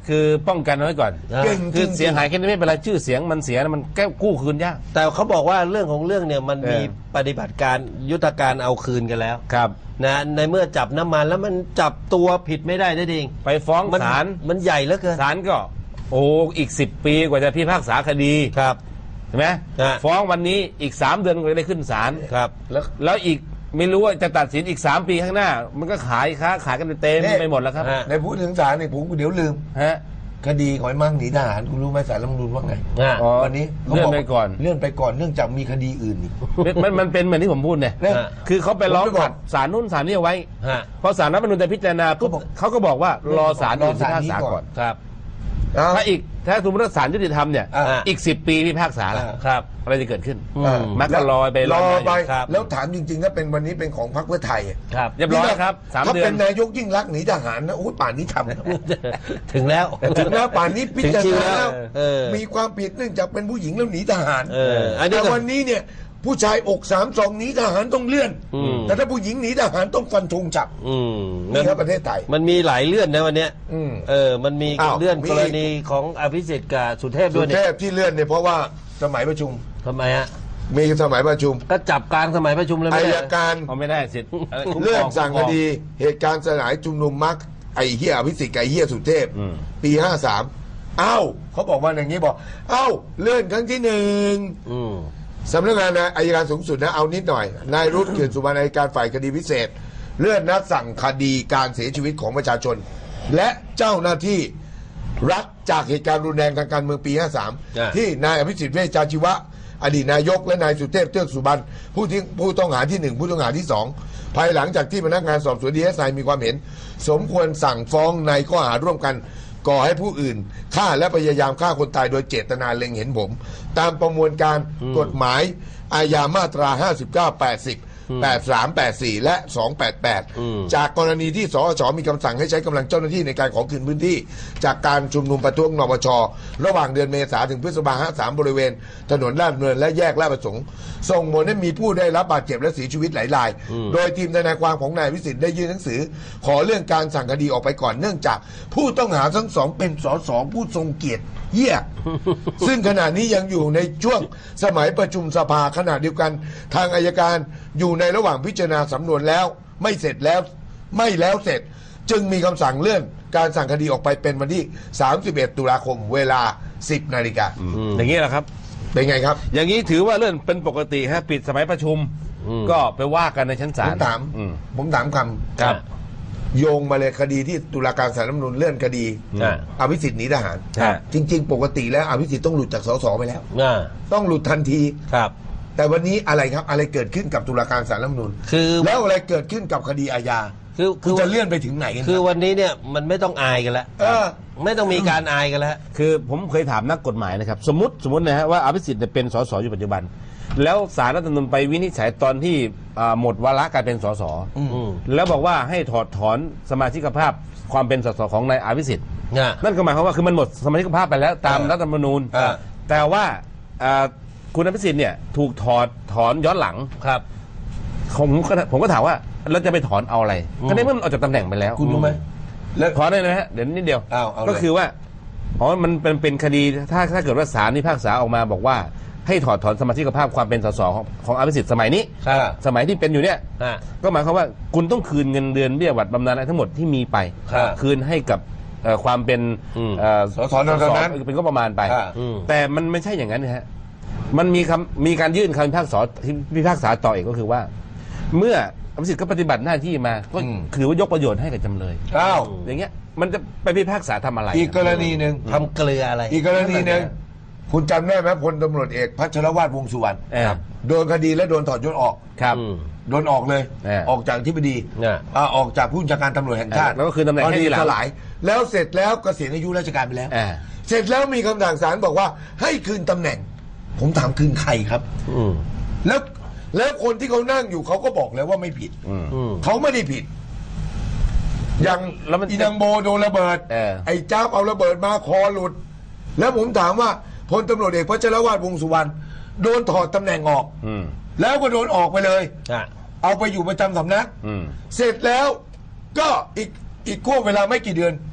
คือป้องกันไว้ก่อนเก่งจคืริอง เสียหายแค่นี้ไม่เป็นไรชื่อเสียงมันเสียมันแก้กู้คืนยากแต่เขาบอกว่าเรื่องของเรื่องเนี่ยมันเออมีปฏิบัติการยุทธการเอาคืนกันแล้วครับนะในเมื่อจับน้ำมันแล้วมันจับตัวผิดไม่ได้ได้ดิงไปฟ้องมันศาลมันใหญ่เหลือเกินศาลก็โอ้อีกสิบปีกว่าจะพิพากษาคดีครับใช่ไหมฮะฟ้องวันนี้อีกสามเดือนก็จะได้ขึ้นศาลครับแล้วแล้วอีกไม่รู้ว่าจะตัดสินอีกสามปีข้างหน้า มันก็ขายค้าขายกันเต็มเนี่ยไปหมดแล้วครับฮะในพูดถึงศาลเนี่ยผมเดี๋ยวลืมฮะคดีของไอ้มั่งหนีทหารคุณรู้ไหมศาลรัฐธรรมนูญว่าไงอ่าอ๋อวันนี้ขาเลื่อนบไปก่อนเลื่อนไปก่อนเนื่องจากมีคดีอื่นอีกมันมันเป็นเหมือนที่ผมพูดเนี่ยเนี่ยคือเขาไปร้องผมไปบอกกับศาลนู่นศาลนี่เอาไว้ฮะพอศาลรัฐธรรมนูญจะพิจารณาปุ๊บเขาบอกเขาก็บอกว่ารอศาลรออื่นพิศาลพากนี้ษาก่อนก่อนครับเอ้าถ้าอีกถ้าสมมติว่าศาลยุติธรรมเนี่ยอ่าอีกสิบปีพิพากษาแล้วอ่าครับอะไรจะเกิดขึ้นอืมมักก็รอไปรอไปอยู่ครับแล้วถามจริงๆถ้าเป็นวันนี้เป็นของพรรคเพื่อไทยอะครับเรียบร้อยแล้วครับสามถ้าเดือเป็น นนายกยิ่งรักษณ์หนีทหารนะโอ้ยป่านนี้ทำครับถึงแล้วถึงแล้วป่านนี้พิจารถึงคิวณาแล้แล้ว วเออมีความผิดเนื่องจากเป็นผู้หญิงแล้วหนีทหารเอออันนี้แต่ก็วันนี้เนี่ยผู้ชายอกสามสองหนีทหารต้องเลื่อนอืมแต่ถ้าผู้หญิงหนีทหารต้องฟันธงจับอืมนี่ครับประเทศไทยมันมีหลายเลื่อนนะวันเนี้ยอืมเออ มันมีอ้าวเลื่อนมีกรณีของอภิสิทธิ์กับสุเทพสุด้วยเทเนี่ยพที่เลื่อนเนี่ยเพราะว่าสมัยประชุมทำไมฮะมีสมัยประชุมก็จับกลางสมัยประชุมเลยอาไม่ยได้การเขาไม่ได้สิทธิ์คุ้มครเลื่อนสั่งคุ้คมรดีเหตุการณ์สลายชุมนุมมักไอ้เฮียอภิสิทธิ์กับไอ้เฮียสุเทพอืมปีห้าสามอ้าวเขาบอกว่าอย่างนี้บอกอ้าวเลื่อนครั้งที่หนึ่งอืมสำนักงานอายการสูงสุดนะเอานิดหน่อยนายรุตเกียรติสุวรรณอัยการฝ่ายคดีพิเศษ เลื่อนนัดสั่งคดีการเสียชีวิตของประชาชน และเจ้าหน้าที่รัฐจากเหตุการณ์รุนแรงทางการเมืองปีห้าสามอ่าที่นายอภิสิทธิ์เวชชาชีวะ อดีตนายกและนายสุเทพเทือกสุบรรณผู้ที่ผู้ต้องหาที่หนึ่งผู้ต้องหาที่สองภายหลังจากที่พนักงานสอบสวนดีเอสไอมีความเห็น สมควรสั่งฟ้องในข้อหาร่วมกัน ก่อให้ผู้อื่นฆ่าและพยายามฆ่าคนตายโดยเจตนาเล็งเห็นผม ตามประมวลการกฎหมายอาญามาตราห้าสิบเก้า แปดสิบ แปดสาม แปดสี่ และสองแปดแปดอืมจากกรณีที่สอชมีคำสั่งให้ใช้กำลังเจ้าหน้าที่ในการขอคืนพื้นที่ จากการชุมนุมประท้วงนปชระหว่างเดือนเมษาถึงพฤษภาห้าสามบริเวณ ถนนลาดดำเนินและแยกลาดประสงค์ส่งผลให้มีผู้ได้รับบาดเจ็บและเสียชีวิตหลายราย โดยทีมทนายความของนายวิสิทธิ์ได้ยื่นหนังสือ ขอเรื่องการสั่งคดีออกไปก่อนเนื่องจากผู้ต้องหาทั้งสองเป็นสสผู้ทรงเกียรติเยี่ย ซึ่งขณะนี้ยังอยู่ในช่วงสมัยประชุมสภาขณะเดียวกัน ทางอัยการอยู่ในระหว่างพิจารณาสำนวนแล้วไม่เสร็จแล้วไม่แล้วเสร็จ จึงมีคำสั่งเลื่อนการสั่งคดีออกไปเป็นวันที่ สามสิบเอ็ด ตุลาคมเวลา สิบ นาฬิกาอย่างนี้แหละครับเป็นไงครับอย่างนี้ถือว่าเลื่อนเป็นปกติฮะปิดสมัยประชุมอืมก็ไปว่ากันในชั้นศาผลมถามอืมผมถามคำครับโยงมาเลยคดีที่ตุลาการศาลรัฐธรรมนูญเลื่อนคดีอ่าอภิสิทธิ์หนีทหารครับจริง ๆ ปกติแล้วอภิสิทธิ์ต้องหลุดจากสสไปแล้วอ่าต้องหลุดทันทีครับแต่วันนี้อะไรครับอะไรเกิดขึ้นกับตุลาการศาลรัฐธรรมนูญคือแล้วอะไรเกิดขึ้นกับคดีอาญาคือคุคืณอจะเลื่อนไปถึงไหนกันคือวันนี้เนี่ยมันไม่ต้องอายกันแล้วเออไม่ต้องมีการอายกันแล้วคือผมเคยถามนักกฎหมายนะครับ สมมติสมมตินะฮะว่าอภิสิทธิ์เนี่ยเป็นสสอยู่ปัจจุบัน แล้วศาลรัฐธรรมนูญไปวินิจฉัยตอนที่อ่าหมดวาระการเป็นสสอืมแล้วบอกว่าให้ถอดถอนสมาชิกภาพความเป็นสสของนายอภิสิทธิ์อ่านั่นก็หมายความว่าคือมันหมดสมาชิกภาพไปแล้วตามเออรัฐธรรมนูญเออแต่ว่าอ่าคุณอภิสิทธิ์เนี่ยถูกถอดถอนย้อนหลังครับผมก็ผมก็ถามว่าเราจะไปถอนเอาอะไรอืมก็ในเมื่อมันออกจากตำแหน่งไปแล้วคุณรู้ไหมแล้วถอนได้นะฮะเดี๋ยวนิดเดียวเอาเอาเลยก็คือว่าอ๋อมันเป็นเป็นคดีถ้าถ้าเกิดว่าศาลพิพากษาออกมาบอกว่าให้ถอดถอนสมาชิกภาพความเป็นสสของของอภิสิทธิ์สมัยนี้อ่าสมัยที่เป็นอยู่เนี่ยอ่าก็หมายความว่าคุณต้องคืนเงินเดือนเบี้ยหวัดบำนาญอะไรทั้งหมดที่มีไปครับคืนให้กับเอ่อความเป็นอืมเอ่อสสนั้นนั้นเป็นก็ประมาณไปอ่าอืมแต่มันไม่ใช่อย่างนั้นนะฮะมันมีคำมีการยื่นคำพิพากษาพิพากษาต่ออีกก็คือว่า เมื่ออภิสิทธิ์ก็ปฏิบัติหน้าที่มาก็อืมถือว่ายกประโยชน์ให้กับจำเลยอ้าวอย่างเงี้ยมันจะไปพิพากษาทำอะไรอีกกรณีหนึ่งทำเกลืออะไรอีกกรณีหนึ่งคุณจำได้ไหมพลตำรวจเอกพัชรวาทวงษ์สุวรรณเออโดนคดีและโดนถอดยศออกครับอืมโดนออกเลยเออออกจากที่ปดีเนี่ยอ่าออกจากผู้บัญชาการตำรวจแห่งชาติแล้วก็คืนตำแหน่งให้ทีหลังสลาย แล้วเสร็จแล้วเกษียณอายุราชการไปแล้วอ่าเสร็จแล้วมีคำสั่งศาลบอกว่าให้คืนตำแหน่ง ผมถามคืนใครครับอืมแล้วแล้วคนที่เขานั่งอยู่เขาก็บอกแล้วว่าไม่ผิดอืมอืมเขาไม่ได้ผิด อย่างแล้วมันอีนางโบโดนระเบิดเออไอ้จ้าบเอาระเบิดมาคอหลุด แล้วผมถามว่าพลตำรวจเอกพัชรวาทวงษ์สุวรรณโดนถอดตำแหน่งออกอืมแล้วก็โดนออกไปเลยอ่าเอาไปอยู่ประจำสำนักอืมเสร็จแล้วก็อีกอีกช่วงเวลาไม่กี่เดือน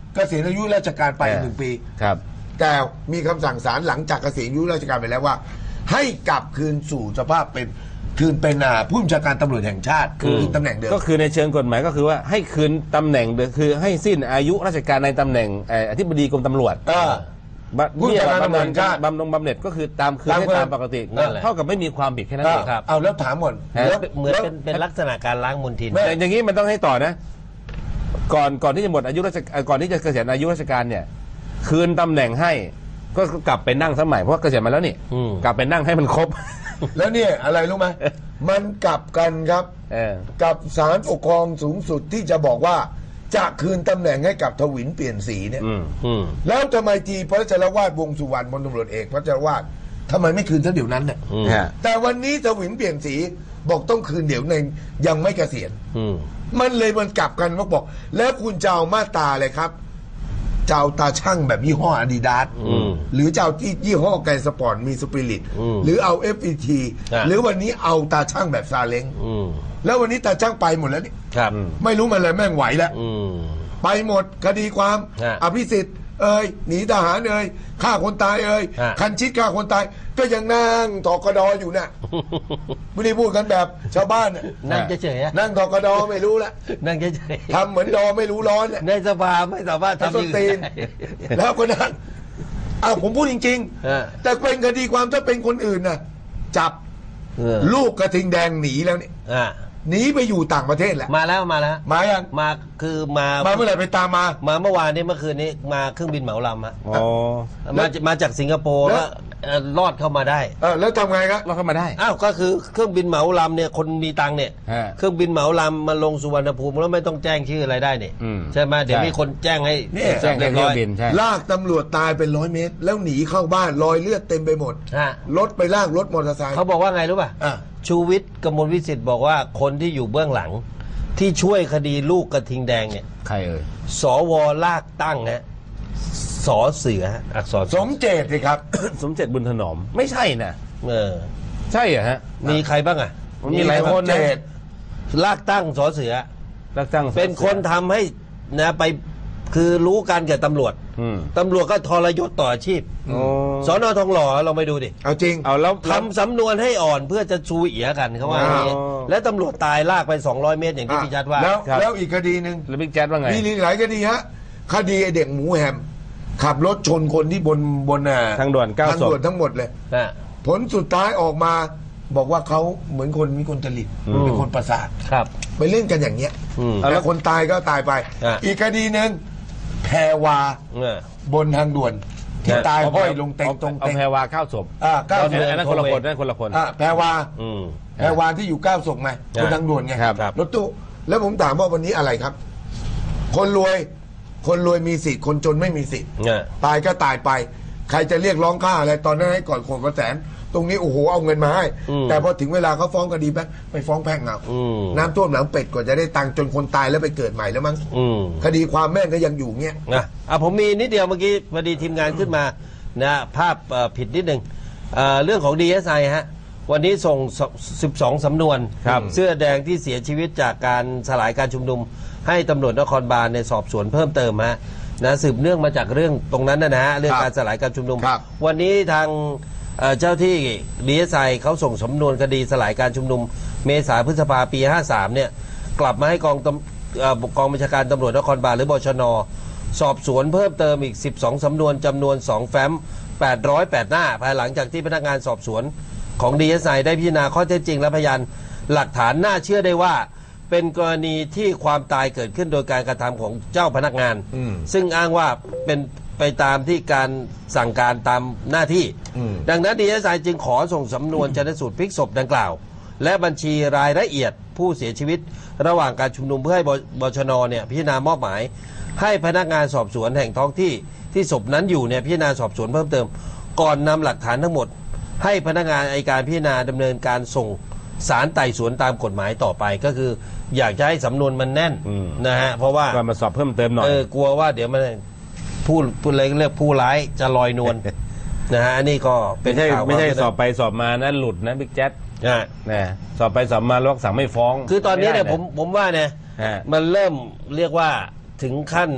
เกษียณอายุราชการไปหนึ่งปีครับแต่มีคำสั่งศาลหลังจากเกษียณอายุราชการไปแล้วว่า ให้กลับคืนสู่สภาพเป็นคืนเป็นผู้บัญชาการตำรวจแห่งชาติคือตำแหน่งเดิมก็คือในเชิงกฎหมายก็คือว่าให้คืนตำแหน่งเดิมคือให้สิ้นอายุราชการในตำแหน่งอธิบดีกรมตำรวจผู้บัญชาการตำรวจแห่งชาติบำนาญบำเหน็จก็คือตามคืนให้ตามปกติเท่ากับไม่มีความผิดแค่นั้นเองครับเอาแล้วถามก่อนเหมือนเป็นเป็นลักษณะการล้างมลทินอย่างนี้มันต้องให้ต่อนะก่อนก่อนที่จะหมดอายุราชการก่อนที่จะเกษียณอายุราชการเนี่ยคืนตำแหน่งให้ก็กลับไปนั่งสมัยเพราะเกษียณมาแล้วนี่กลับไปนั่งให้มันครบแล้วเนี่ยอะไรรู้ไหมมันกลับกันครับกับศาลปกครองสูงสุดที่จะบอกว่าจะคืนตำแหน่งให้กับทวินเปลี่ยนสีเนี่ยแล้วทำไมทีพระจารวาดวงสุวรรณพลตำรวจเอกพระจารวาดทำไมไม่คืนซะเดี๋ยวนั้นเนี่ยแต่วันนี้ทวินเปลี่ยนสีบอกต้องคืนเดี๋ยวนึงยังไม่เกษียณมันเลยมันกลับกันว่าบอกแล้วคุณจะเอามาตราอะไรครับเจ้าตาช่างแบบยี่ห้ออาดิดาสหรือเจ้าที่ยี่ห้อไกสปอร์ตมีสปิริตหรือเอา เอฟ อี ที หรือวันนี้เอาตาช่างแบบซาเล้งแล้ววันนี้ตาช่างไปหมดแล้วนี่ไม่รู้มันเลยแม่งไหวแล้วไปหมดคดีความอภิสิทธิ์เอ้ยหนีทหารเอ้ยฆ่าคนตายเอ้ยคันชิดฆ่าคนตายก็ยังนั่งทกดอยู่น่ะไม่ได้พูดกันแบบชาวบ้านนั่งเฉยๆนั่งทกดไม่รู้ละนั่งเฉยๆทำเหมือนดอไม่รู้ร้อนในสภาไม่สามารถทำได้แล้วก็นั่งอ้าวผมพูดจริงๆแต่เป็นคดีความถ้าเป็นคนอื่นน่ะจับลูกกระทิงแดงหนีแล้วนี่หนีไปอยู่ต่างประเทศแหละมาแล้วมาแล้วมายังมาคือมามาเมื่อไหร่ไปตามมามาเมื่อวานนี้เมื่อคืนนี้มาเครื่องบินเหมาลำฮะอ๋อมามาจากสิงคโปร์แล้วรอดเข้ามาได้เออแล้วทำไงครับรอดเข้ามาได้อ้าวก็คือเครื่องบินเหมาลำเนี่ยคนมีตังค์เนี่ยเครื่องบินเหมาลำมาลงสุวรรณภูมิแล้วไม่ต้องแจ้งชื่ออะไรได้เนี่ยใช่ไหมเดี๋ยวมีคนแจ้งให้แจ้งเรียบร้อยลากตำรวจตายเป็นร้อยเมตรแล้วหนีเข้าบ้านรอยเลือดเต็มไปหมดรถไปลากรถมอเตอร์ไซค์เขาบอกว่าไงรู้ป่ะชูวิทย์กมลวิสิทธิ์บอกว่าคนที่อยู่เบื้องหลังที่ช่วยคดีลูกกระทิงแดงเนี่ยใครเอ่ยสวลากตั้งฮะสอเสืออักษรสมเจตสิครับสมเจตบุญถนอมไม่ใช่นะเออใช่เหรอฮะมีใครบ้างอ่ะมีหลายคนนะลากตั้งสอเสือลากตั้งเป็นคนทำให้นะไปคือรู้การแก่ตำรวจตำรวจก็ทรยศต่ออาชีพสน.ทองหล่อเราไปดูดิเอาจริงเอาแล้วทำสำนวนให้อ่อนเพื่อจะชูเอียกันเขาว่าอย่างนี้แล้วตำรวจตายลากไปสองร้อยเมตรอย่างที่พี่จัดว่าแล้วแล้วอีกคดีหนึ่งแล้วบิ๊กแจ๊ดว่าไงมีหลายคดีฮะคดีเด็กหมูแฮมขับรถชนคนที่บนบนทางด่วนเก้าศพทางด่วนทั้งหมดเลยผลสุดท้ายออกมาบอกว่าเขาเหมือนคนมีคนจริตเป็นคนประสาทครับไปเล่นกันอย่างเงี้ยแล้วคนตายก็ตายไปอีกคดีหนึ่งแพรวาบนทางด่วนที่ตายห้อยลงเต็งตรงเต็งแพรวาเก้าศพอ่าเก้าศพนั่นคนละคนนั่นคนละคนอ่าแพรวาแพรวาที่อยู่เก้าศพไงบนทางด่วนไงรถตู้แล้วผมถามว่าวันนี้อะไรครับคนรวยคนรวยมีสิทธิ์คนจนไม่มีสิทธิ์ตายก็ตายไปใครจะเรียกร้องค่าอะไรตอนนั้นให้ก่อนโขกกระแสนตรงนี้โอ้โหเอาเงินมาให้แต่พอถึงเวลาเขาฟ้องคดีไปไปฟ้องแพ่งเอาน้ำท่วมหลังเป็ดกว่าจะได้ตังค์จนคนตายแล้วไปเกิดใหม่แล้วมั้งคดีความแม่งก็ยังอยู่เงี้ยนะอ่ะผมมีนิดเดียวเมื่อกี้พอดีทีมงานขึ้นมานะภาพผิดนิดนึงเรื่องของ ดี เอส ไอ ฮะวันนี้ส่งสิบสองสำนวนเสื้อแดงที่เสียชีวิตจากการสลายการชุมนุมให้ตำรวจนครบาลในสอบสวนเพิ่มเติมฮะนะสืบเนื่องมาจากเรื่องตรงนั้นนะฮะเรื่องการสลายการชุมนุมวันนี้ทางเจ้าที่ ดี เอส ไอ เขาส่งสำนวนคดีสลายการชุมนุมเมษาพฤษภาปีห้าสามเนี่ยกลับมาให้กองกองบัญชาการตำรวจนครบาลหรือบชน.สอบสวนเพิ่มเติมอีกสิบสองสำนวนจำนวนสองแฟ้มแปดร้อยแปดหน้าภายหลังจากที่พนักงานสอบสวนของ ดี เอส ไอ ได้พิจารณาข้อเท็จจริงและพยานหลักฐานน่าเชื่อได้ว่าเป็นกรณีที่ความตายเกิดขึ้นโดยการกระทำของเจ้าพนักงานซึ่งอ้างว่าเป็นไปตามที่การสั่งการตามหน้าที่ดังนั้น ดี เอส ไอ จึงขอส่งสำนวนชันสูตรพลิกศพดังกล่าวและบัญชีรายละเอียดผู้เสียชีวิตระหว่างการชุมนุมเพื่อให้บชน.เนี่ยพิจารณามอบหมายให้พนักงานสอบสวนแห่งท้องที่ที่ศพนั้นอยู่เนี่ยพิจารณาสอบสวนเพิ่มเติมก่อนนำหลักฐานทั้งหมดให้พนักงานอัยการพิจารณาดำเนินการส่งศาลไต่สวนตามกฎหมายต่อไปก็คืออยากจะให้สำนวนมันแน่นนะฮะเพราะว่ามาสอบเพิ่มเติมหน่อยเออกลัวว่าเดี๋ยวมันผู้ผู้อะไรเรียกผู้ร้ายจะลอยนวลนะฮะอันนี้ก็เป็นข่าวไม่ใช่สอบไปสอบมานะหลุดนะบิ๊กแจ๊ดนะสอบไปสอบมาแล้วสั่งไม่ฟ้องคือตอนนี้เนี่ยผมผมว่าเนี่ยมันเริ่มเรียกว่าถึงขั้น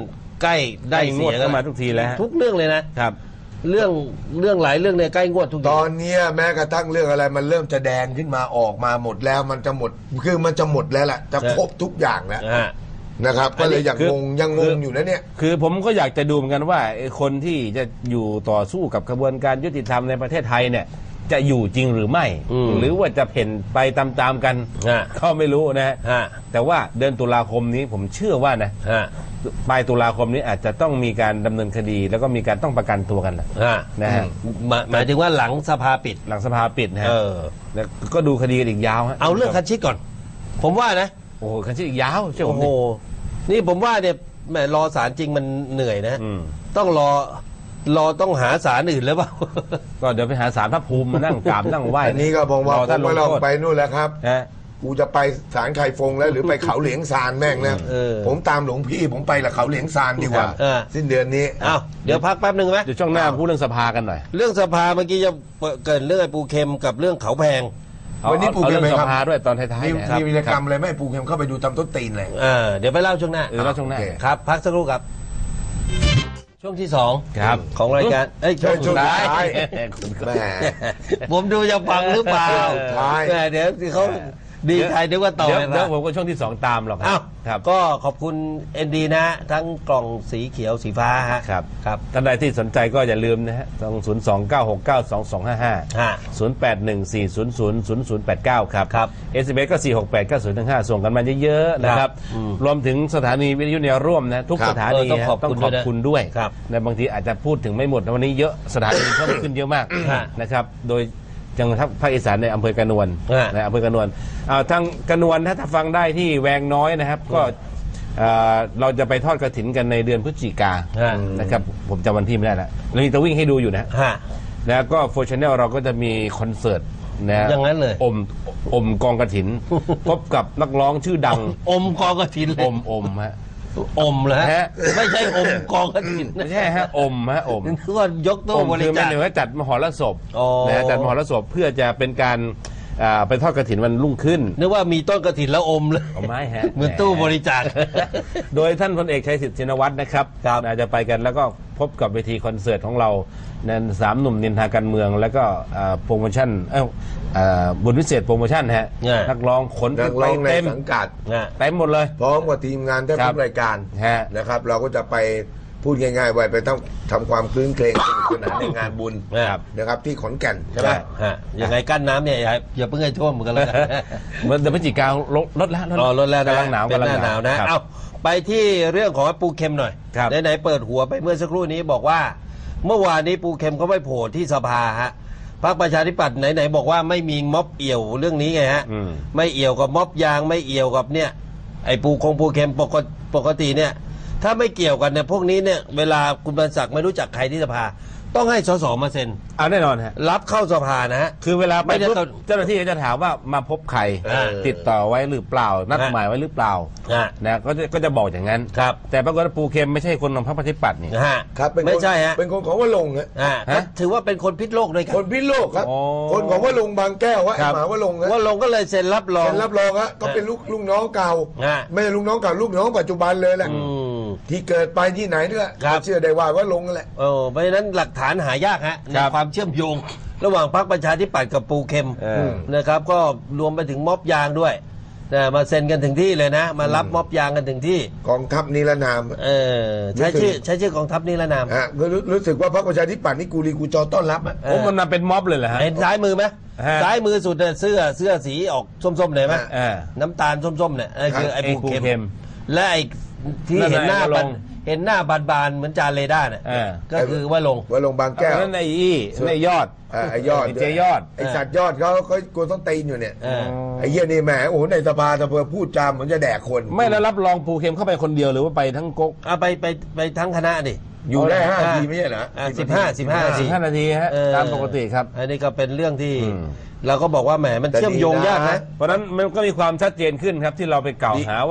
ใกล้ได้ได้งเสีวดยกัเข้าน มาทุกทีแล้วฮะทุกเรื่องเลยนะครับ เรื่องเรื่องหลายเรื่องเนี่ยใกล้งวดทุกทีตอนเนี้ยแม้กระทั่งเรื่องอะไรมันเริ่มจะแดงขึ้นมาออกมาหมดแล้วมันจะหมดคือมันจะหมดแล้วแหละจะครบทุกอย่างแล้วอ่านะครับ ก็เลยยังคืองงยังงคืงออยู่นะเนี่ยคือผมก็อยากจะดูเหมือนกันว่าไอ้คนที่จะอยู่ต่อสู้กับกระบวนการยุติธรรมในประเทศไทยเนี่ยจะอยู่จริงหรือไม่อืมหรือว่าจะเพ่นไปตามๆกันฮะก็ไม่รู้นะฮะฮะแต่ว่าเดือนตุลาคมนี้ผมเชื่อว่านะฮะปลายตุลาคมนี้อาจจะต้องมีการดำเนินคดี แล้วก็มีการต้องประกันตัวกันนะฮะนะฮะหมายหมายถึงว่าหลังสภาปิดหลังสภาปิดนะฮะเออแล้วก็ดูคดีกันอีกยาวฮะเอาเรื่องคันชิดก่อน ผมว่านะโอ้โหคดีอีกยาวเชื่อผโอ้มโหดินี่ผมว่าเนี่ยแหมรอศาลจริงมันเหนื่อยนะอืมต้องรอรอต้องหาศาลอื่นแล้วเปล่าก็เดี๋ยวไปหาศาลพระภูมิมานั่งกราบนั่งไหว้อันนี้ก็บอกว่ารผท่านมลไม่งลองโทษไปนู่นแล้วครับฮะกูจะไปศาลไข่ฟงแล้วหรือไปเขาเหลียงซานแม่งนะเออผมตามหลวงพี่ผมไปละเขาเหลียงซานดีกว่าเออสิ้นเดือนนี้อ้าวเดี๋ยวพักแป๊บหนึ่งไหมเดี๋ยวช่วงหน้าพูดเรื่องสภากันหน่อยเรื่องสภาเมื่อกี้จะเกิดเรื่องไอ้ปูเค็มกับเรื่องเขาแพงเอาวันนี้เอาปูเอาเค็มเรื่องไหมสครับภาด้วยตอนท้ายมีๆนะครับมีวิรกรรมอะไรไหมปูเข็มเข้าไปดูตามต้นตีนเลยเออเดี๋ยวไปเล่าช่วงหน้าเออแล้วช่วงหน้าโอเคครับ พักสักครู่ครับ ช่วงที่สองครับของรายการเอ้ยใช่ช่วงสุดท้ายช่วงสุดท้าย แหมผมดูจะฟังหรือเปล่าใช่แหมเดี๋ยวเขาดีใจนึกว่าต่อเดี๋ยวเลยเดี๋ยวนะผมก็ช่วงที่สองตามหรอกคอ้ารัวครับก็ขอบคุณเอ็นดีนะ ทั้งกล่องสีเขียวสีฟ้าฮะครับครับท่านใดที่สนใจก็อย่าลืมนะฮะต้องศูนย์สองเก้าหกเก้าสองสองห้าห้าฮะศูนย์แปดหนึ่งสี่ศูนย์ศูนย์ศูนย์ศูนย์แปดเก้าครับครับเอสเอก็สี่หกแปดเก้าศูนย์ทั้งห้าส่งกันมาเยอะๆนะครับอืมรวมถึงสถานีวิทยุแนวร่วมนะทุกครับสถานีเออต้องฮะขอบต้องคุณขอบด้วยนะคุณด้วยครับนะบางทีอาจจะพูดถึงไม่หมดนะวันนี้เยอะสถานีเพิ่มขึ้นเยอะมากฮะนะครับโดยจังหวัดภาคอีสานในอำเภอกระนวลฮะนะอำเภอกระนวลเอาทางกระนวลถ้าถ้าฟังได้ที่แวงน้อยนะครับ ก็เอ่อเราจะไปทอดกระถินกันในเดือนพฤศจิกาฮะนะครับผมจำวันที่ไม่ได้แล้วเรามีตัววิ่งให้ดูอยู่นะฮะแล้วก็โฟร์ชแนลเราก็จะมีคอนเสิร์ตนะอย่างนั้นเลยอมอมกองกระถิน พบกับนักร้องชื่อดังอมกองกระถินเลอย มอมฮะอมเหรอฮะฮะไม่ใช่อมกองกระถินไม่ใช่ฮะอมฮะอมนึกว่ายกตู้อมบริคือจามันคเหมือนว่าจัดมหรสพอ๋อนะจัดมหรสพเพื่อจะเป็นการอ่าไปทอดกระถินวันรุ่งขึ้นนึกว่ามีต้นกระถินแล้วอมเลยเอาไม้ฮะเหมือนตู้บริจาคโดยท่านพลเอกชัยศิษฐ์ชินวัตรนะครับครับอาจจะไปกันแล้วก็พบกับเวทีคอนเสิร์ตของเราในสามหนุ่มนินทาการเมือง แล้วก็อ่าโปรโมชั่นเอ้าอ่าบุญวิเศษโปรโมชั่นฮะเนี่ยนักร้องขนนักไปร้องในเต็มสังกัดนะเต็มหมดเลยพร้อมกับทีมงานแทบครัทุบกรายการฮะนะครับ เราก็จะไปพูดง่ายๆไว้ไปต้องทำความคลื้นเครงสนุกสนานในงานบุญครับนะครับ ที่ขอนแก่นใช่ไหมฮะยังไงกั้นน้ำเนี่ยอย่าอย่าเพิ่งให้ท่วมเหมือนกันแล้วกันเหมือนเดือนพฤศจิกาลดลดแล้วอ๋อลดแล้วนะกำลังหนาวเป็นกำลัหงน้าหนาวนะครับเอาไปที่เรื่องของปูเค็มหน่อยครับไหนๆเปิดหัวไปเมื่อสักครู่นี้บอกว่า เมื่อวานนี้ปูเค็มเขาไปโผล่ที่สภาฮะพรรคประชาธิปัตย์ไหนๆบอกว่าไม่มีม็อบเอี่ยวเรื่องนี้ไงฮะอืมไม่เอี่ยวกับม็อบยางไม่เอี่ยวกับเนี่ยไอ้ปูคงปูเค็มปกติปกติเนี่ย ถ้าไม่เกี่ยวกันเนี่ยพวกนี้เนี่ยเวลาคุณบรรศักดิ์ไม่รู้จักใครที่สภา ต้องให้สสมาเซ็นเอาแน่นอนฮะรับเข้าสภานะฮะคือเวลาไปไม่ได้ปุ๊บต้องเจ้าหน้าที่ก็จะถามว่ามาพบใครเออติดต่อไว้หรือเปล่า นัดฮะหมายไว้หรือเปล่าฮะนะก็จะก็จะบอกอย่างนั้นครับแต่ปรากฏว่าปูเข็มไม่ใช่คนของพรรคประชาธิปัตย์นี่นะฮะครับเป็นคนไม่ใช่ฮะเป็นคนของวลงค์ฮะอ่าฮะถือว่าเป็นคนพิษโลกด้วยกัคน นพิษโลกครับอ๋อคนของวลงค์บางแก้ววะครัไอ้บหมาวลงค์ฮะว่าลงก็เลยเซ็นรับรองเป็นรับรองฮะก็เป็นลูกลูกน้องเก่าฮะไม่ใช่ลูกน้องเก่าลูกน้องปัจจุบันเลยแหละอืมที่เกิดไปที่ไหนเนี่ยครับก็เชื่อได้ว่าว่าลงค์นั่นแหละเออเพราะฉะนั้นหลักฐานหายากฮะในครับความเชื่อมโยง ระหว่างพรรคประชาธิปัตย์กับปูเข็มเออนะครับ ก็รวมไปถึงม็อบยางด้วยนะมาเซ็นกันถึงที่เลยนะ มารับม็อบยางกันถึงที่กองทัพนิรนามเออใช้ชื่อใช้ชื่อกองทัพนิรนามฮะก็รู้รู้สึกว่าพรรคประชาธิปัตย์นี่กูรีกูจอต้อนรับอ่ะเอโอ้มันมาเป็นม็อบเลยเหรอฮะเห็นซ้ายมือไหมฮะซ้ายมือสุดเนี่ยเสื้อเสื้อสีออกส้มๆเลยไหมฮะอ่าน้ำตาลส้มๆเนี่ยนั่นคือไอ้ไอ้ปูปูเข็มเข็มและไอ้ที่นั่นเห็นหน้าไอ้วะลบันงเห็นหน้าบานๆเหมือนจานเรดาร์เนี่ยเออก็คือว่าลงว่าลงบางแก้วนั่นไอ้อี้นั่นไอ้ยอดอ่าไอ้ยอดไอ้เจยอดไอ้สัตว์ยอดเขาเขากลัวต้องตีนอยู่เนี่ยเออไอ้เหี้ยนี่แหมโอ้โหในสภาสภาพูดจามเหมือนจะแดกคนไม่แล้วรับรองปูเข็มเข้าไปคนเดียวหรือว่าไปทั้งก๊กเอาไปไปไปทั้งคณะดิอยู่ได้ห้าอ่าทีไม่ใช่เหรออ่าสิบห้าสิบห้าสิบห้านาทีฮะเออตามปกติครับอันนี้ก็เป็นเรื่องที่อืมเราก็บอกว่าแหมมันเชื่อมโยงยากนะเพราะฉะนั้นมันก็มีความชัดเจนขึ้นครับที่เราไปกล่าวหาว่า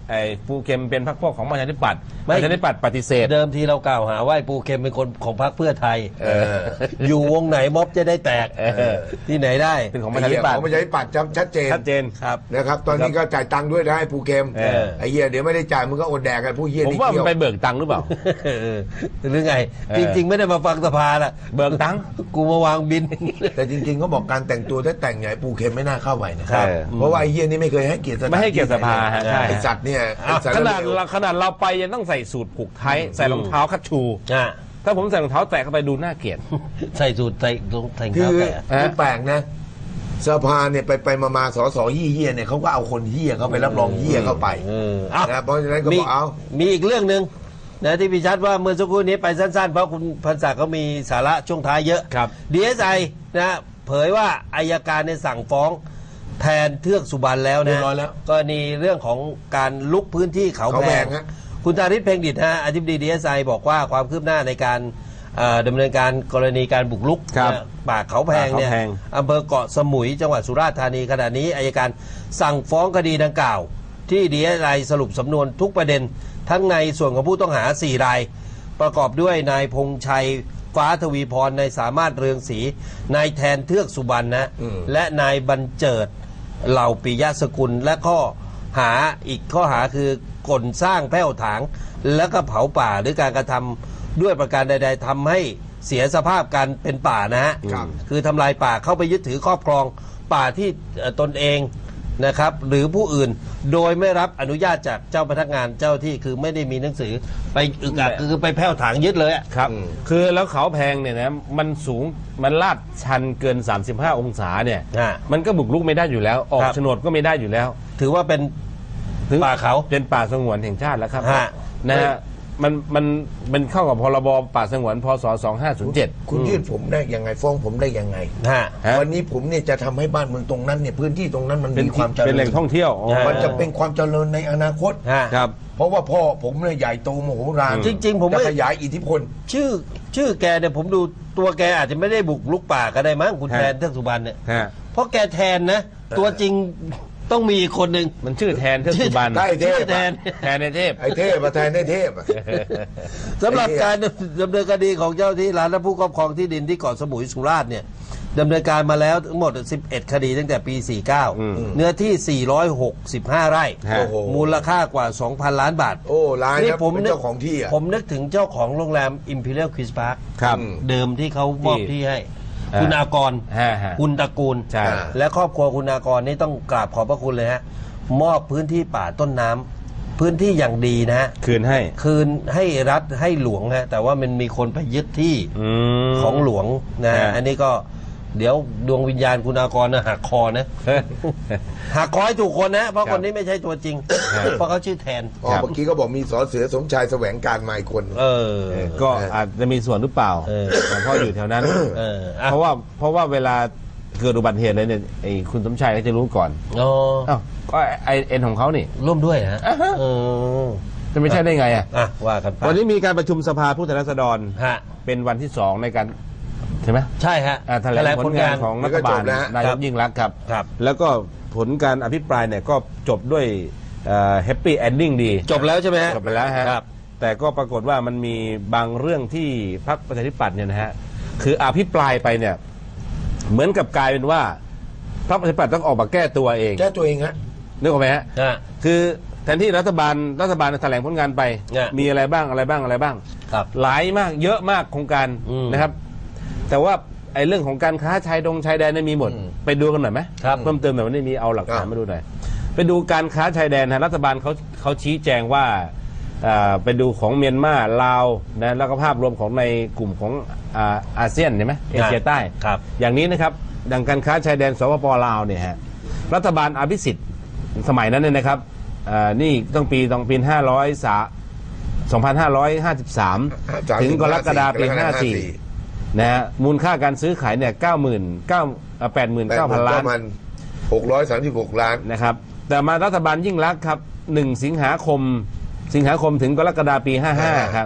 ไอ้ปูเข็มเป็นพรรคพวกของประชาธิปัตย์ประชาธิปัตย์ปฏิเสธเดิมทีเรากล่าวหาว่าปูเข็มเป็นคนของพรรคเพื่อไทยอยู่วงไหนม็อบจะได้แตกที่ไหนได้เป็นของประชาธิปัตย์ของประชาธิปัตย์ชัดเจนชัดเจนครับนะครับตอนนี้ก็จ่ายตังค์ด้วยนะให้ปูเข็มไอ้เหี้ยเดี๋ยวไม่ได้จ่ายมึงก็อดแดกกันผู้เหี้ยผมว่ามันไปเบิกตังค์หรือเปล่าหรือไงจริงๆไม่ได้มาฟังสภาละเบิกตังค์กูมาวางบินแต่จริงๆเขาบอกการแต่งตัวถ้าแต่งใหญ่ปูเข็มไม่น่าเข้าไปนะครับเพราะว่าไอ้เหี้ยนี่ไม่เคยให้เกียรติไม่ให้เกียรติสภาใช่ไอ้สัตว์เนี่ยขนาดขนาดเราไปยังต้องใส่สูทผูกไทใส่รองเท้าคัชชูถ้าผมใส่รองเท้าแตะเข้าไปดูน่าเกลียดใส่สูทใส่รองเท้าแตะคือแปลกนะสภาเนี่ยไปไปมามาสอสอเฮี้ยเนี่ยเขาก็เอาคนเฮี้ยเขาไปรับรองเฮี้ยเข้าไปนะเพราะฉะนั้นก็บอกเอามีอีกเรื่องหนึ่งนะที่พี่ชัดว่าเมื่อสักครู่นี้ไปสั้นๆเพราะคุณพันศักดิ์เขามีสาระช่วงท้ายเยอะครับดี เอส ไอ นะเผยว่าอัยการเนี่ยสั่งฟ้องแทนเทือกสุบรรณแล้วนะกรณีเรื่องของการลุกพื้นที่เขาแพงคุณธาริศ เพ็งดิษฐ์ฮะอธิบดี ดี เอส ไอ บอกว่าความคืบหน้าในการดำเนินการกรณีการบุกรุกป่าเขาแพงเนี่ยอำเภอเกาะสมุยจังหวัดสุราษฎร์ธานีขณะนี้อัยการสั่งฟ้องคดีดังกล่าวที่ ดี เอส ไอ สรุปสำนวนทุกประเด็นทั้งในส่วนของผู้ต้องหาสี่รายประกอบด้วยนายพงชัยฟ้าทวีพรนายสามารถเรืองศรีนายแทนเทือกสุบรรณนะและนายบรรเจิดเหล่าปิยะสกุลและข้อหาอีกข้อหาคือกลสร้างแผ้วถางและก็เผาป่าหรือการกระทำด้วยประการใดๆทำให้เสียสภาพการเป็นป่านะฮะคือทำลายป่าเข้าไปยึดถือครอบครองป่าที่ตนเองนะครับหรือผู้อื่นโดยไม่รับอนุญาตจากเจ้าพนักงานเจ้าที่คือไม่ได้มีหนังสือไปอึกอักคือไปแผ้วถางยึดเลยครับคือแล้วเขาแพงเนี่ยนะมันสูงมันลาดชันเกินสามสิบห้าองศาเนี่ยมันก็บุกรุกไม่ได้อยู่แล้วออกโฉนดก็ไม่ได้อยู่แล้วถือว่าเป็นป่าเขาเป็นป่าสงวนแห่งชาติแล้วครับนะฮะมันมันมันเข้ากับพรบป่าสงวนพศสองห้าศูนย์เจ็ดคุณยื่นผมได้ยังไงฟ้องผมได้ยังไงวันนี้ผมเนี่ยจะทำให้บ้านเมืองตรงนั้นเนี่ยพื้นที่ตรงนั้นมันมีความเจริญเป็นแหล่งท่องเที่ยวมันจะเป็นความเจริญในอนาคตครับเพราะว่าพ่อผมเนี่ยใหญ่โตมโหฬารจริงๆผมจะขยายอิทธิพลชื่อชื่อแกเนี่ยผมดูตัวแกอาจจะไม่ได้บุกลุกป่าก็ได้มั้งคุณแทนเทือกสุบรรณเนี่ยเพราะแกแทนนะตัวจริงต้องมีคนหนึ่งมันชื่อแทนเทือกสุบรรณไอ้เทพแทนแทนในเทพไอ้เทพมาแทนในเทพสำหรับการดำเนินคดีของเจ้าที่ร้านและผู้ครอบครองที่ดินที่เกาะสมุยสุราษฎร์เนี่ยดำเนินการมาแล้วทั้งหมดสิบเอ็ดคดีตั้งแต่ปีสี่สิบเก้าเนื้อที่สี่ร้อยหกสิบห้าไร่มูลค่ากว่า สองพัน ล้านบาทโอ้ล้านนี่ผมเจ้าของที่อ่ะผมนึกถึงเจ้าของโรงแรม Imperial Queen's Park ครับเดิมที่เขามอบที่ให้คุณอากรคุณตระกูลและครอบครัวคุณอากรนี่ต้องกราบขอบพระคุณเลยฮะมอบพื้นที่ป่าต้นน้ำพื้นที่อย่างดีนะฮะคืนให้คืนให้รัฐให้หลวงฮะแต่ว่ามันมีคนไปยึดที่ของหลวงนะอันนี้ก็เดี๋ยวดวงวิญญาณคุณอากรนะหักคอนะหักคอให้ถูกคนนะเพราะคนนี้ไม่ใช่ตัวจริงเพราะเขาชื่อแทนเมื่อกี้ก็บอกมีสอเสือสมชายแสวงการมาอีกคนเออก็อาจจะมีส่วนหรือเปล่าเพราะอยู่แถวนั้นเพราะว่าเพราะว่าเวลาเกิดอุบัติเหตุอะไรเนี่ยไอ้คุณสมชายก็จะรู้ก่อนอ๋อก็ไอเอ็นของเขานี่ร่วมด้วยฮะจะไม่ใช่ได้ไงอ่ะว่ากันวันนี้มีการประชุมสภาผู้แทนราษฎรเป็นวันที่สองในการใช่ไหมใช่ฮะแถลงผลงานของรัฐบาลนายกยิ่งรักษณ์ครับแล้วก็ผลการอภิปรายเนี่ยก็จบด้วยแฮปปี้เอนดิ้งดีจบแล้วใช่ไหมจบไปแล้วฮะแต่ก็ปรากฏว่ามันมีบางเรื่องที่พรรคประชาธิปัตย์เนี่ยนะฮะคืออภิปรายไปเนี่ยเหมือนกับกลายเป็นว่าพรรคประชาธิปัตย์ต้องออกมาแก้ตัวเองแก้ตัวเองฮะนึกออกไหมฮะคือแทนที่รัฐบาลรัฐบาลแถลงผลงานไปมีอะไรบ้างอะไรบ้างอะไรบ้างหลายมากเยอะมากโครงการนะครับแต่ว่าไอ้เรื่องของการค้าชายดงชายแดนนี่มีหมดไปดูกันหน่อยไหมเพิ่มเติมหน่อยวันนี้มีเอาหลักฐานมาดูหน่อยไปดูการค้าชายแดนนะรัฐบาลเขาเขาชี้แจงว่าไปดูของเมียนมาลาวนะแล้วก็ภาพรวมของในกลุ่มของอาเซียนใช่ไหมเอเชียใต้อย่างนี้นะครับดังการค้าชายแดนสปป.ลาวเนี่ยฮะรัฐบาลอภิสิทธิ์สมัยนั้นเนี่ยนะครับนี่ต้องปีต้องปีห้าร้อยสาสองพันห้าร้อยห้าสิบสามถึงกรกฎาคมปีห้าสี่นะฮะมูลค่าการซื้อขายเนี่ยเก้าหมื่นเก้าแปดหมื่นเก้าพันล้านหกร้อยสามสิบหกล้านนะครับแต่มารัฐบาลยิ่งรักษณ์ครับหนึ่งสิงหาคมสิงหาคมถึงกรกฎาคมปีห้าห้าครับ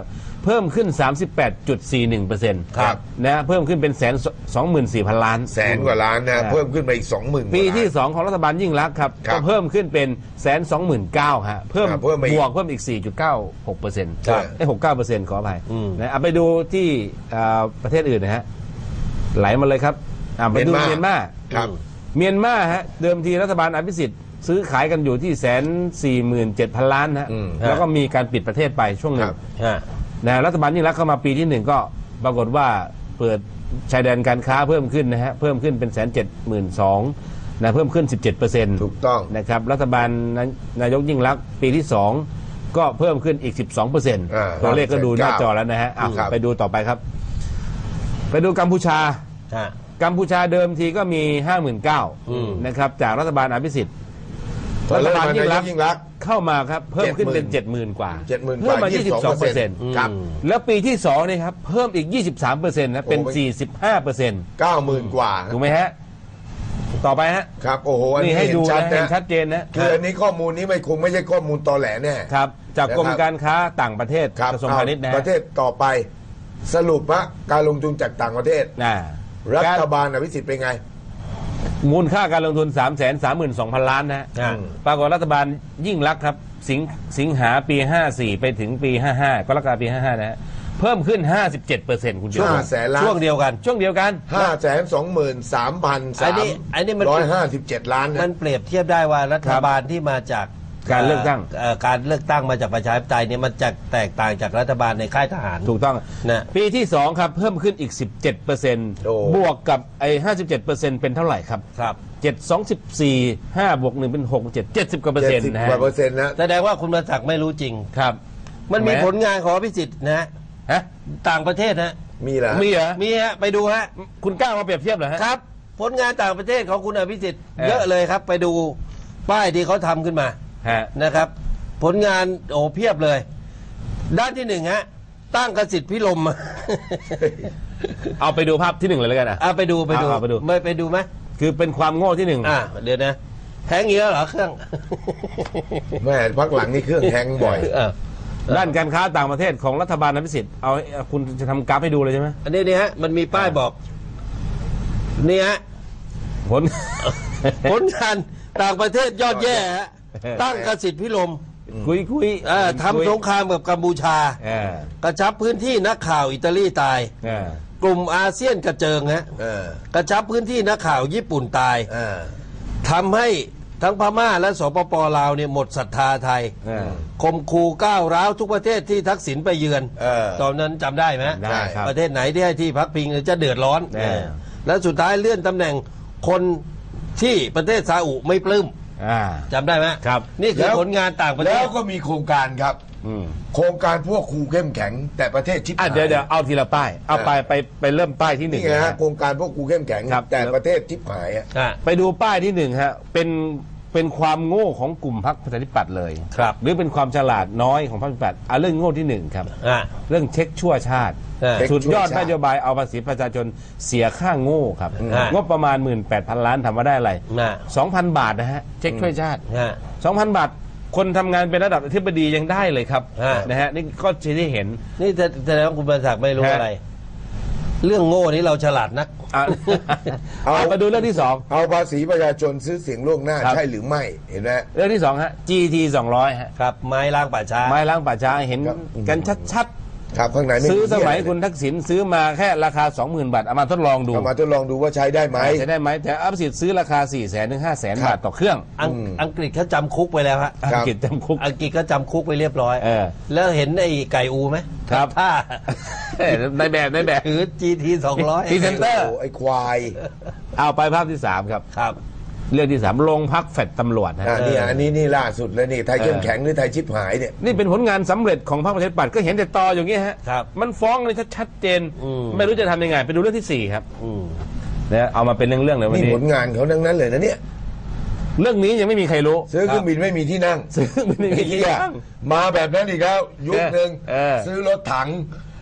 เพิ่มขึ้น สามสิบแปดจุดสี่หนึ่งเปอร์เซ็นต์ครับนะเพิ่มขึ้นเป็นแสนสองหมื่นสี่พันล้านแสนกว่าล้านนะเพิ่มขึ้นมาอีกสองหมื่นปีที่สองของรัฐบาลยิ่งรักษณ์ครับครับก็เพิ่มขึ้นเป็นแสนสองหมื่นเก้าฮะเพิ่มครับเพิ่มมาอีกบวกเพิ่มอีก สี่จุดเก้าหกเปอร์เซ็นต์ครับไอ้หกเก้าเปอร์เซ็นต์ขออภัยอืมนะเอาไปดูที่อ่าประเทศอื่นนะฮะไหลมาเลยครับอ่าไปดูเมียนมาครับเมียนมาฮะเดิมทีรัฐบาลอภิสิทธิ์ซื้อขายกันอยู่ที่แสนสี่หมื่นเจ็ดพันล้านฮะอืมแล้วก็มีการปิดประเทศไปช่วงหนึ่คงรับฮะนะรัฐบาลยิ่งรักษณ์เข้ามาปีที่หนึ่งก็ปรากฏว่าเปิดชายแดนการค้าเพิ่มขึ้นนะฮะเพิ่มขึ้นเป็นแสนเจ็ดหมื่นสองนะเพิ่มขึ้น สิบเจ็ดเปอร์เซ็นต์ถูกต้องนะครับรัฐบาลนายกยิ่งรักษณ์ปีที่สองก็เพิ่มขึ้นอีก สิบสองเปอร์เซ็นต์อ่าตัวเลขก็ดูหน้าจอแล้วนะฮะอ่ะครับไปดูต่อไปครับ ไปดูกัมพูชาฮะกัมพูชาเดิมทีก็มี ห้าหมื่นเก้าพันอืมนะครับจากรัฐบาลอภิสิทธิ์พอรัเริ่ฐมบาลมายิ่งรักษนายกณ์ยิ่งรักษณ์เข้ามาครับเพิ่มขึ้นเป็นเจ็เจ็ดดหหมื่มื่นนกว่าเจ็ดหมื่นกเพิ่มว่ามายี่ยี่สิสิบบ สสออง งเปเปออร์ร์เซ็เซ็นนต์ต์ครับแล้วปีที่สองนี่ครับเพิ่มอีก ยี่สิบสามเปอร์เซ็นต์นะเป็นโอ้โหสี่สิบห้าเปอร์เซ็นต์เก้าหมื่นกว่าถูกไหมฮะต่อไปฮะครับโอ้โหอันนี่นี้ให้เห็ดูนชัดนะเห็นนะชัดเจนนะคืออันนี้ข้อมูลนี้ไม่คงไม่ใช่ข้อมูลตอแหลแน่ครับจากกรมนะครับการค้าต่างประเทศครับกระทรวงพาณิชย์นะเอาประเทศต่อไปสรุปว่าการลงทุนจากต่างประเทศอ่ารัการฐบาลอภิสิทธิ์เป็นไงมูลค่าการลงทุน สามแสนสามหมื่นสองพัน ล้านนะฮะอ่าปรากฏรัฐบาลยิ่งรักษณ์ครับสิงสิงหาปีห้าสี่ไปถึงปีห้าห้ากรกฎาคมปีห้าห้านะฮะเพิ่มขึ้น ห้าสิบเจ็ดเปอร์เซ็นต์ คุณห้าแสนล้านช่วงเดียวกันช่วงเดียวกันห้าแสนสองหมื่นสามพันไอ้สามนี่ไอ้นี่มันร้อยห้าสิบเจ็ดล้านมันะนเปรียบเทียบได้ว่ารัฐบาลที่มาจากการเลือกตั้งการเลือกตั้งมาจากประชาธิปไตยเนี่ยมันจะแตกต่างจากรัฐบาลในค่ายทหารถูกต้องนะปีที่สองครับเพิ่มขึ้นอีก สิบเจ็ดเปอร์เซ็นต์โอ้บวกกับไอ้ห้าสิบเจ็ดเปอร์เซ็นต์เป็นเท่าไหร่ครับครับเจ็ดสองสิบสี่ห้าบวกหนึ่งเป็นหกเจ็ดเจ็ดสิบกว่าเปอร์เจ็เซ็ดนต์สิบนะฮะกว่าเปอร์เซ็นต์นะแสดงว่าคุณมาศักดิ์ไม่รู้จริงครับมันมีแผลงานของอภิสิทธิ์นะฮะฮะต่างประเทศนะมีเหรอมีเหรอมีฮะไปดูฮะคุณกล้ามาเปรียบเทียบเหรอฮะครับ ผลงานต่างประเทศของคุณอภิสิทธิ์เออเยอะเลยครับ ไปดูป้ายที่เขาทำขึ้นมาฮะนะครับ ผลงานโอ้เพียบเลย ด้านที่หนึ่งฮะตั้งกสิทธิ์พิลมเอาไปดูภาพที่หนึ่งเลยแล้วกันอ่ะอ่ะไปดูไปดูเอาไปดูไม่ไปดูไหมคือเป็นความโง่ที่หนึ่งอ่ะเดี๋ยวนะแทงเงี้ยเหรอเครื่องแม่พักหลังนี่เครื่องแฮงบ่อยเออด้านการค้าต่างประเทศของรัฐบาลอภิสิทธิ์เอาเอาคุณจะทำกราฟให้ดูเลยใช่ไหมอันนี้นี่ฮะมันมีป้ายบอกนี่ฮะผลผลงานต่างประเทศยอดแย่ฮะเออตั้งกสิทธิ์พิลมคุยคุยเอ่อทำสงครามกับกัมพูชาเออกระชับพื้นที่นักข่าวอิตาลีตายเออกลุ่มอาเซียนกระเจิงฮะเออกระชับพื้นที่นักข่าวญี่ปุ่นตายเออทำให้ทั้งพม่าและสปปลาวเนี่ยหมดศรัทธาไทยเออคมคูก้าวร้าวทุกประเทศที่ทักษิณไปเยือนเออตอนนั้นจำได้ไหมได้ครับประเทศไหนที่ให้ที่พักพิงจะเดือดร้อนแน่แล้วสุดท้ายเลื่อนตำแหน่งคนที่ประเทศซาอุไม่ปลื้มอ่าจำได้ไหมครับนี่คือแล้วผลงานต่างประเทแล้ศวก็มีโครงการครับอืมโครงการพวกครูเข้มแข็ง แต่ประเทศชิบอ่ะหายเดี๋ยวเดี๋ยวเอาทีละป้าย เอาไปไปไปเริ่มป้ายที่หนึ่นี่งไงนะฮะฮะโครงการพวกครูเข้มแข็งครับแต่ประเทศชิบหายอะอ่ะไปดูป้ายที่หนึ่งฮะ เป็นเป็นความโง่ของกลุ่มพรรคประชาธิปัตย์เลยครับหรือเป็นความฉลาดน้อยของพรรคประชาธิปัตย์อ่ะเรื่องโง่ที่หนึ่งครับอ่ะเรื่องเช็คชั่วชาติเออสุดยอดนโยบายเอาภาษีประชาชนเสียค่าโง่ครับอ่างบประมาณ หนึ่งหมื่นแปดพัน ล้านทำมาได้อะไรน่ะสองพัน บาทนะฮะ เช็คช่วยชาติอ่ะสองพัน บาท คนทำงานเป็นระดับอธิบดียังได้เลยครับอ่านะฮะนี่ก็จะได้เห็นนี่แสดงว่าคุณประศักดิ์ไม่รู้ฮะอะไร เรื่องโง่นี้เราฉลาดนักอ่ะ เอามาดูเรื่องที่สองเอาภาษีประชาชนซื้อเสียงล่วงหน้าครับใช่หรือไม่เห็นไหมเรื่องที่สองฮะ จี ที สองร้อยฮะครับ ไม้ล้างป่าช้าไม้ล้างป่าช้าเห็นครับกันชัดครับข้างในไม่ๆ ซื้อมีสมัยเหี้คุณทักษิณซื้อมาแค่ราคา สองหมื่น บาท เอามาทดลองดูเอามาทดลองดูว่าใช้ได้ไหมใช้ได้ไหมแต่อภิสิทธิ์ซื้อราคา สี่แสนถึงห้าแสนครับบาทต่อเครื่องอังอังกฤษเขาจำคุกไปแล้วฮะอัครังบกฤษจำคุกอังกฤษก็จำคุกไปเรียบร้อยเออแล้วเห็นไอ้ไก่อูไหมครับถ้าในแบบในแบบถือ จี ที สองร้อยพรีเซนเตอร์โอ้ไอ้ควายเอาไปภาพที่สามครับครับเรื่องที่สามโรงพักแฟดตำรวจนะอ่านี่อันนี้นี่ล่าสุดแล้วนี่ไทยเข้มแข็งหรือไทยชิบหายเนี่ยนี่เป็นผลงานสำเร็จของพรรคประชาธิปัตย์ก็เห็นแต่ตออย่างเงี้ยฮะครับมันฟ้องเลยชัดเจนอืมไม่รู้จะทำยังไง ไปดูเรื่องที่สี่ครับอืมนะเอามาเป็นเรื่องๆเลยวันนี่นี้ผลงานเขาทั้งนั้นเลยนะเนี่ยเรื่องนี้ยังไม่มีใครรู้ซื้อเครื่องบินไม่มีที่นั่งซื้อไม่มีที่เหี้ยนั่งมาแบบนั้นอีกแล้วยุคหนึ่งเออซื้อรถถัง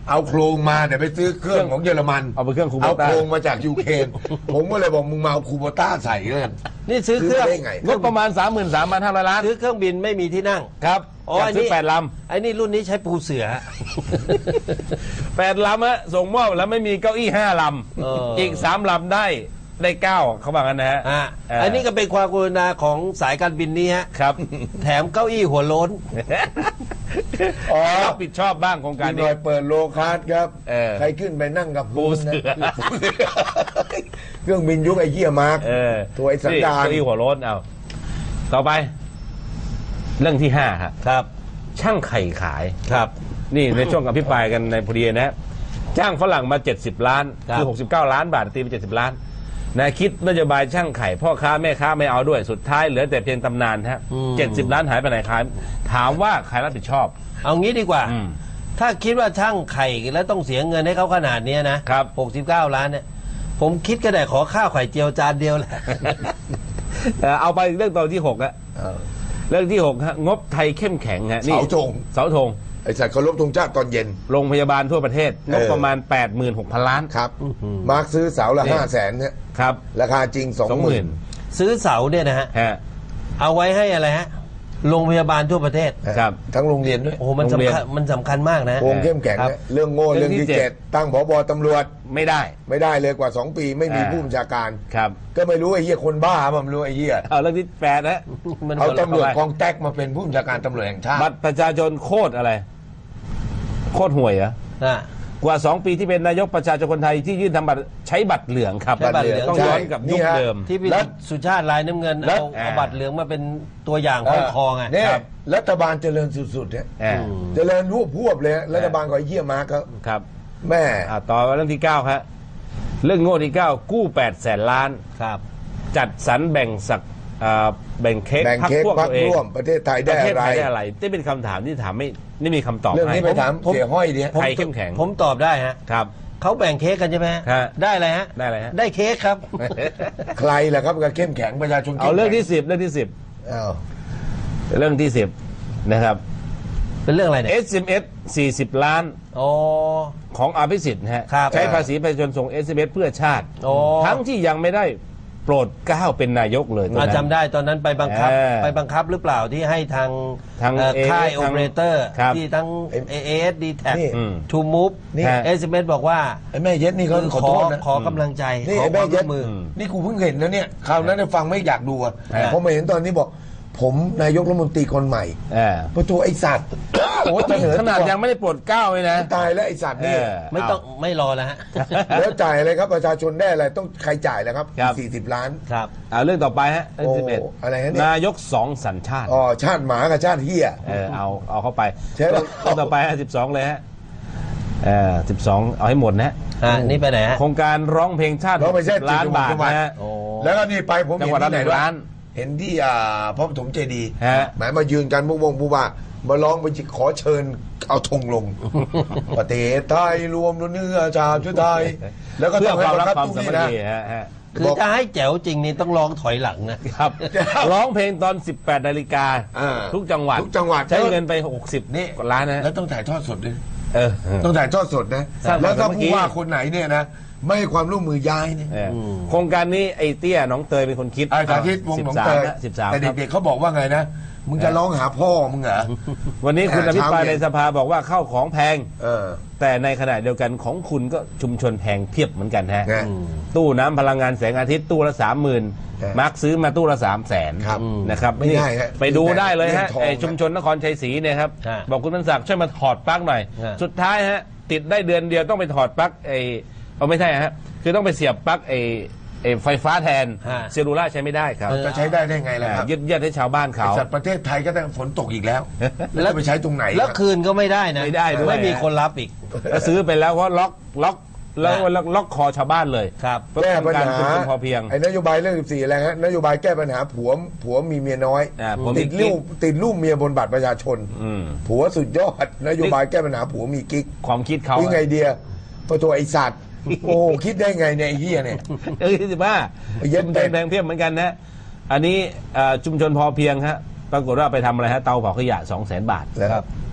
เอาโครงมาเดี๋ยวไปซื้อเครื่องของเยอรมันเอาไปเครื่องคูโบเอาต้าโครงมาจากยูเครน ผมก็เลยบอกมึงมาเอาคูโบต้าใส่กันนี่ซื้อเครื่องได้ไงงบประมาณ สามหมื่นสามพันห้าร้อย ล้านซื้อเครื่องบินไม่มีที่นั่งครับอ๋ออยากอันซื้นี้อแปดลไอ้นี่รุ่นนี้ใช้ปูเสือำแปดลำฮะส่งมอบแล้วไม่มีเก้าอี้ห้าลเออำอีกสามลำได้ได้เก้าเขาบอกกันนะฮะอ่ะเอออัอันนี้ก็เป็นความกรุณาของสายการบินนี้ฮะครับแถมเก้าอี้หัวโล้นอ๋อรับผิดชอบบ้างโครงการหน่นี้อยเปิดโลคาร์ดครับเออใครขึ้นไปนั่งกับปูเสือนะ เครื่องบินยุคไอ้เหี้ยมาร์กเออตัวไอ้สันดานเก้าอี้หัวโล้นเอาต่อไป เรื่องที่ห้าครับครับช่างไข่ขายครับนี่ในช่วงอภิปรายกันในพอดีนะฮะจ้างฝรั่งมาเจ็ดสิบล้านครับคือหกสิบเก้าล้านบาทตีไปเจ็ดสิบล้านนะคิดนโยบายช่างไข่พ่อค้าแม่ค้าไม่เอาด้วยสุดท้ายเหลือแต่เพียงตำนานฮะเจ็ดสิบล้านหายไปไหนขายถามว่าใครรับผิดชอบเอางี้ดีกว่าอืมถ้าคิดว่าช่างไข่แล้วต้องเสียเงินให้เขาขนาดเนี้ยนะครับ หกสิบเก้าล้านเนี่ย ผมคิดก็ได้ขอข้าวไข่เจียวจานเดียวแหละเอ่อเอาไปเรื่องตอนที่หกอะเออเรื่องที่หกฮะงบไทยเข้มแข็งฮะนี่เสาธงเสาธงไอ้สัตว์เคารพธงชาติตอนเย็นโรงพยาบาลทั่วประเทศงบเออประมาณ แปดหมื่นหกพัน ล้านครับ มาร์กซื้อเสาละนี่ห้าแสนเนี่ยครับราคาจริงสองหมื่นซื้อเสาเนี่ยนะฮะฮะเอาไว้ให้อะไรฮะ โรงพยาบาลทั่วประเทศครับทั้งโรงเรียนด้วยโอ้โหมันโรงเรียนสำคัญมันสำคัญมากนะโครงเข้มแข็งครับเนี่ยเรื่องโง่เรื่เรื่ออง งที่ที่เจ็เจ็ดดตั้งผบตำรวจไม่ได้ไม่ได้เลยกว่าสองปีไม่มีอ่าผู้บัญชาการครับก็ไม่รู้ไอ้เหี้ยคนบ้าป่ะไม่รู้ไอ้เหี้ยเอาเรื่องที่แปดนะมันเอาตำรวจเอาไปกองแท็กมาเป็นผู้บัญชาการตำรวจแห่งชาติบัตรประชาชนโคตรอะไร โคตรห่วยเหรออ่ะกว่าสองปีที่เป็นนายกประชาชนคนไทยที่ยื่นทำบัตรใช้บัตรเหลืองครับใช้บัตรเหลืองต้องย้อนกับยุคใช่เดิมที่พี่แล้วสุชาติลายน้ำเงินแล้วเอาเอาบัตรเหลืองมาเป็นตัวอย่างห้อยคอไงเนี่ยครับรัฐบาลเจริญสุดๆเนี่ยอ่าเจริญรูปพวบเลยรัฐบาลของไอ้เหี้ยมาร์กครับครับแม่อ่าต่อมาเรื่องที่เก้าครับเรื่องโง่ที่เก้ากู้แปดแสนล้านครับจัดสรรแบ่งสักอ่าแบ่งเค้กแบ่งพรรคเค้กพวกพักตัวเองร่วมประเทศไทยปได้ระเทศอะไรไทยได้อะไรนี่เป็นคำถามที่ถามไม่ไม่มีคำตอบเรื่องนี้ให้ไปถามผมเสียห้อยดิไทยเข้มแข็งผมตอบได้ฮะครับเขาแบ่งเค้กกันใช่ไหมฮะฮะได้อะไรฮะได้อะไรฮะได้เค้กครับใครล่ะครับกับเข้มแข็งประชาชนเอาเรื่องที่ข้มสิบเรื่องที่สิบแข็งอ้าวเรื่องที่สิบนะครับเป็นเรื่องอะไรเนี่ยเอส เอ็ม เอส สี่สิบล้านโอ้ของอภิสิทธิ์นะฮะครับใช้ภาษีประชาชนส่ง เอส เอ็ม เอส เพื่อชาติโอ้ทั้งที่ยังไม่ได้โปรดเกล้าเป็นนายกเลยตอนอ่านั้นจำได้ตอนนั้นไปบังคับเออไปบังคับหรือเปล่าที่ให้ทางทางเอ่อเอค่ายทางโอเปอเรเตอร์ครับที่ทั้ง เอ เอส ดี แท็กนี่อืมทูมูฟนี่เอสเอ็มเอสบอกว่าไอ้แม่เย็ดนี่เขาคือขอขอโทษนะขอกำลังใจนี่ขอไอ้คแม่วามเย็ร่ดวมมือนี่กูเพิ่งเห็นนะเนี่ยคราวนั้นได้ฟังไม่อยากดูอะเออพอมาเห็นตอนนี้บอก ผมนายกรัฐมนตรีคนใหม่เออประตูไอ้สัตว์โอ้เสนอขนาดยังไม่ได้โปรดเกล้าเลยนะตายแล้วไอ้สัตว์เอนี่อไม่ต้องไม่รอแล้วฮะแล้วจ่ายอะไรครับประชาชนได้อะไรต้องใครจ่ายแล้วครับครับสี่สิบล้านครับเอาเรื่องต่อไปฮะเรื่องโอ้สิบเอ็ดอะไรนะเนี่ยนายกสองสัญชาติอ๋อชาติหมากับชาติเฮียเออเอาเอาเข้าไปใช่ไหมเรื่องต่อไปฮะสิบสองเลยฮะเออสิบสองเอาให้หมดนะฮะอ่านี่ไปไหนฮะโครงการร้องเพลงชาติเราไม่ใช่สิบล้านบาทนะฮะโอ้แล้วก็นี่ไปผมจังเห็หวัดนละที่หไหนนึ่งวะล้านเห็นที่อ่าพระปฐมเจดีย์ฮะหมายมายืนกันมุกวงผู้ว่ามาร้องไปขอเชิญเอาธงลง ประเทศไทยรวมเนื้อชาติไทยแล้วก็เพื่ต้อองคให้วามบัรังกคับความตรงสานี้มัคนะคีฮะฮะคือถ้าให้แจ๋วจริงนี่ต้องร้องถอยหลังนะครับ ร้องเพลงตอน สิบแปดนาฬิกาอ่าทุกจังหวัดทุกจังหวัดใช้เงินไป หกสิบนี่กว่าล้านนะแล้วต้องถ่ายทอดสดด้วยเออต้องถ่ายทอดสดนะสร้างแล้วถ้าเมื่อกี้ผู้ว่าคนไหนเนี่ยนะไม่ให้ความร่วมมือย้ายเนี่ยเออโครงการนี้ไอ้เตี้ยน้องเตยเป็นคนคิดไอ้สาธิตวงศ์หนองเตยสิบสามแต่ครับเด็กๆเขาบอกว่าไงนะมึงจะร้องหาพ่อมึงเหรอวันนี้คุณเอออภิปรายเช้าเย็ในนสภาบอกว่าเข้าของแพงเออแต่ในขณะเดียวกันของคุณก็ชุมชนแพงเพียบเหมือนกันฮะไงตู้น้ำพลังงานแสงอาทิตย์ตู้ละสามหมื่นครับมาร์กซื้อมาตู้ละสามแสนครับนะครับไม่ได้ฮะไปดูได้เลยฮะเรื่องทองไอชุมชนนครชัยศรีเนี่ยครับฮะบอกคุณบรรศักดิ์ช่วยมาถอดปลั๊กหน่อยฮะสุดท้ายฮะติดได้เดือนเดียวต้องไปถอดปลั๊กไอเอาไม่ใช่ฮะคือต้องไปเสียบปลั๊กไอไอไฟฟ้าแทนฮะเซลลูล่าใช้ไม่ได้ครับจะใช้ได้ได้ไงล่ะครับยึดยัดให้ชาวบ้านเขาไอ้สัตว์ประเทศไทยก็ต้องฝนตกอีกแล้ว แล้วจะไปใช้ตรงไหนแล้วครับคืนก็ไม่ได้นะไม่ได้ด้วยไม่มีคนรับอีกแล้วซื้อไปแล้วก็ล็อกล็อกแล้วล็อกล็อกคอชาวบ้านเลยครับเพื่อแก้เป็นปัญการหาชุมชนพอเพียงไอ้นโยบายเรื่องสิบสี่อะไรฮะนโยบายแก้ปัญหาผัวผัวมีเมียน้อยอ่าผัวมีติดรูปติดรูปเมียบนบัตรประชาชนอืมผัวสุดยอดนโยบายแก้ปัญหาผัวมีกิ๊กความคิดเขานี่ไงเดียประตูไอสัตว์ โอ้คิดได้ไงเนี่ยไอ้เหี้ยเนี่ยเออสิบห้าเย็นชุมเต็ชนมแพงเพียบเหมือนกันนะ อันนี้เอ่อชุมชนพอเพียงฮะปรากฏว่าไปทำอะไรฮะเตาเผาขยะสองแสนบาทนะครับไป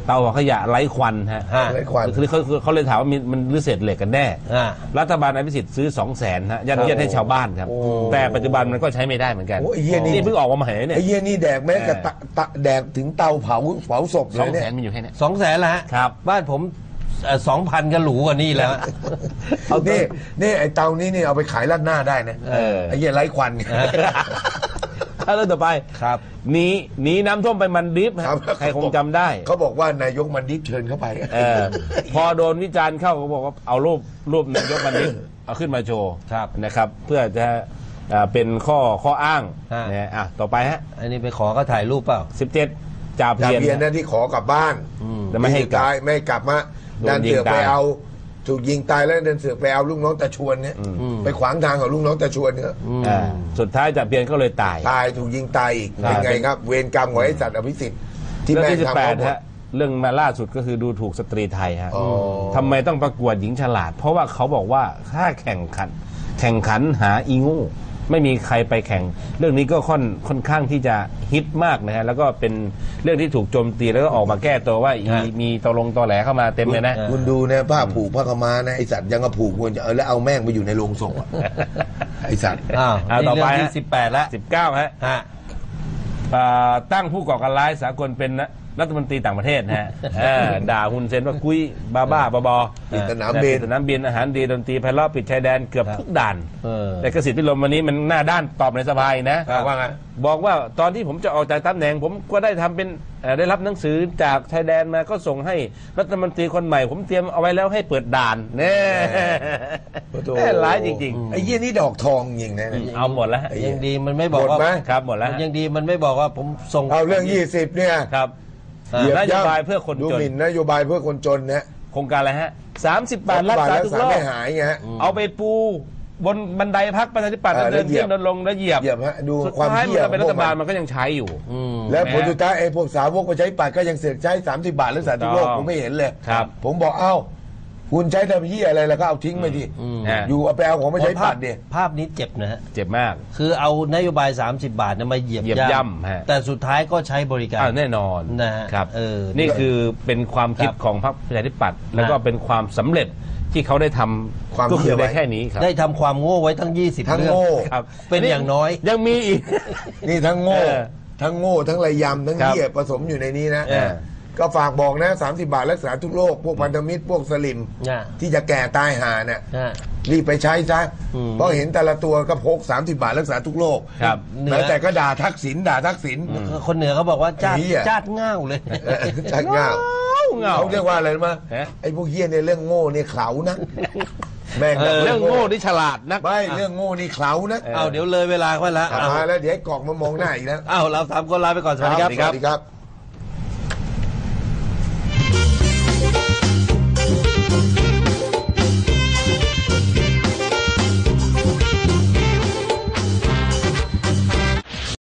เตาเผาขยะไร้ควันฮะฮะไร้ควันคือเขาเขาเลยถามว่ามีมันหรือเศษเหล็กกันแน่อ่ารัฐบาลอภิสิทธิ์ซื้อสองแสนฮะยัดเยียดให้ชาวบ้านครับ แต่ปัจจุบันมันก็ใช้ไม่ได้เหมือนกันโอ้ไอ้เหี้ยนี่นี่เพิ่งออกมาใหม่เนี่ยไอ้เหี้ยนี่แดกแม้กระตะตะแดกถึงเตาเผาเผาศพเลสอย งเนี่แสยนมันอยู่แค่เนี้ยสองแสนละฮะครับบ้านผมสองพันก็หรูกว่านี่แล้วเอานี่นี่ไอ้เตานี้นี่เอาไปขายราดหน้าได้นะเออไอ้เหี้ยไร้ควันถ้าเรื่องต่อไปครับหนีหนีน้ำท่วมไปมันดิฟฮะครับใครคงจำได้เขาบอกว่านายกมันดิฟเชิญเข้าไปเออพอโดนวิจารณ์เข้าก็บอกว่าเอารูปรูปนายกมันดิฟเอาขึ้นมาโชว์ครับนะครับ เพื่อจะอ่าเป็นข้อข้ออ้างฮะนะฮะอ่ะต่อไปฮะอันนี้ไปขอเขาถ่ายรูปเปล่าสิบเจ็ดจ่าจ่าเพียรเพียรนั่นที่ขอกลับบ้านแต่ไม่ให้กลับตายไม่ให้กลับมาโดนดันเสือกยิงตายไปเอาถูกยิงตายแล้วเดินเสือกไปเอาลูกน้องตาชวนเนี่ยไปขวางทางของลูกน้องตาชวนเนี่ยอ่าสุดท้ายจ่าเพียรก็เลยตายตายถูกยิงตายอีกครับเป็นไงครับ เวรกรรมของไอ้สัตว์อภิสิทธิ์ที่เรื่องแม่งที่สิบทำแปเขาดหมดฮะเรื่องมาล่าสุดก็คือดูถูกสตรีไทยฮะอ๋อทำไมต้องประกวดหญิงฉลาด เพราะว่าเขาบอกว่าถ้าแข่งขัน แข่งขันหาอีโง่ไม่มีใครไปแข่ง เรื่องนี้ก็ค่อนค่อนข้างที่จะฮิตมากนะฮะแล้วก็เป็นเรื่องที่ถูกโจมตีแล้วก็ออกมาแก้ตัวว่าอีฮะมีตอลงตอแหลเข้ามาเต็มเลยนะคุณดูนะผ้าผูกผ้าขาวม้านะไอสัตว์ยังกระผูกควรจะเอาแล้วเอาแม่งไปอยู่ในโรงศพอะ ไอสัตว์อ้าวเอานี่ต่อไปเรื่องที่ฮะสิบแปดแล้วสิบเก้าฮะฮะอ่าตั้งผู้ก่อการร้ายสากลเป็นรัฐมนตรีต่างประเทศนะฮะเออด่าฮุนเซนว่ากุ้ยบ้าบ้าบอบอปิดสนามบินปิดสนามบินอาหารดีดนตรีไพเราะปิดชายแดนเกือบทุกด่านเออแต่กสิทธิ์พิรมวันนี้มันหน้าด้านตอบในสภาอีกนะว่าไงบอกว่าตอนที่ผมจะออกจากตำแหน่ง ผมก็ได้ทำเป็นเอ่อได้รับหนังสือจากชายแดนมาก็ส่งให้รัฐมนตรีคนใหม่ ผมเตรียมเอาไว้แล้วให้เปิดด่านแน่แน่ร้ายจริงไอ้เหี้ยนี่ดอกทองจริงนะๆ เอาหมดแล้วฮะไอ้เหี้ยังดีมันไม่บอกหมดไหมว่าครับหมดแล้วมันยังดีมันไม่บอกว่าผมส่งเอาเรื่องยี่สิบเนี่ยครับอ่าเหยียบนโยย่ำบายเพื่อคนดูจนหมิ่นนโยบายเพื่อคนจนนะโครงการอะไรฮะสามสิบบาทรักษารัทุกษาโรคไม่หายไงฮะเอาไปปูบนบันไดพักประชาธิปัตย์เออแล้วเดินแล้วเหยียขึ้บนเดินลงแล้วเหยียบเหยียบฮะดูสุดความท้ายเหี้เมื่ยอเป็นขรัองฐพวกบาลมันมันก็ยังใช้อยู่อืมแล้วผลนะสุดท้ายไอ้พวกสาวกประชาธิปัตย์ก็ยังเสือกใช้สามสิบบาทหรือสามสิบโลกถูกต้องผมไม่เห็นเลยครับผมบอกเอ้าคุณใช้ทำเหี้ยอะไรแล้วก็เอาทิ้งไปทีฮะอยู่เอาไปเอาของประชาธิภาปัพตย์เดียภาพนี้เจ็บนะฮะเจ็บมากคือเอานโยบาย สามสิบบาทเนี่ยมาเหยียบเหยียบย่ำฮะแต่สุดท้ายก็ใช้บริการอ้าวแน่นอนนะฮะครับเออนี่คือเป็นความคิดครับของพรรคประชาธิปัตย์แล้วก็ฮะเป็นความสำเร็จที่เขาได้ทำความก็คืเหี้อยไว้ได้แค่นี้ครับได้ทำความโง่ไว้ทั้งยี่สิบทั้งเรื่องโง่ครับเป็นอย่างน้อยยังมีอีกนี่ทั้งโง่เออทั้งโง่ทั้งระยำทั้งครับเหี้ยผสมอยู่ในนี้นะเออก็ฝากบอกนะสามสิบบาทรักษาทุกโรคพวกพันธมิตรพวกสลิมน่ะที่จะแก่ตายหาเนี่ยน่ะรีบไปใช้ซะอืมเพราะเห็นแต่ละตัวก็พกสามสิบบาทรักษาทุกโรคครับเหนือแล้วแต่ก็ด่าทักษิณด่าทักษิณคนเหนือเขาบอกว่าจาดไอ้เหี้ยจาดง่าวเลยเออชักง่าวเหงาเขาเรียกว่าอะไรรู้มั้ยฮะไอ้พวกเหี้ยในยเรื่องโง่เนี่ยเขานะแม่งเออเรื่องโง่ที่ฉลาดนักไม่เรื่องโง่นี่เขานะเอาเดี๋ยวเลยเวลาค่อยละเอามาแล้วเดี๋ยวให้กรอกมามองหน้าอีกแล้วเอาเราสามคนลาไปก่อนสวัสดีครับสวัสดีครับ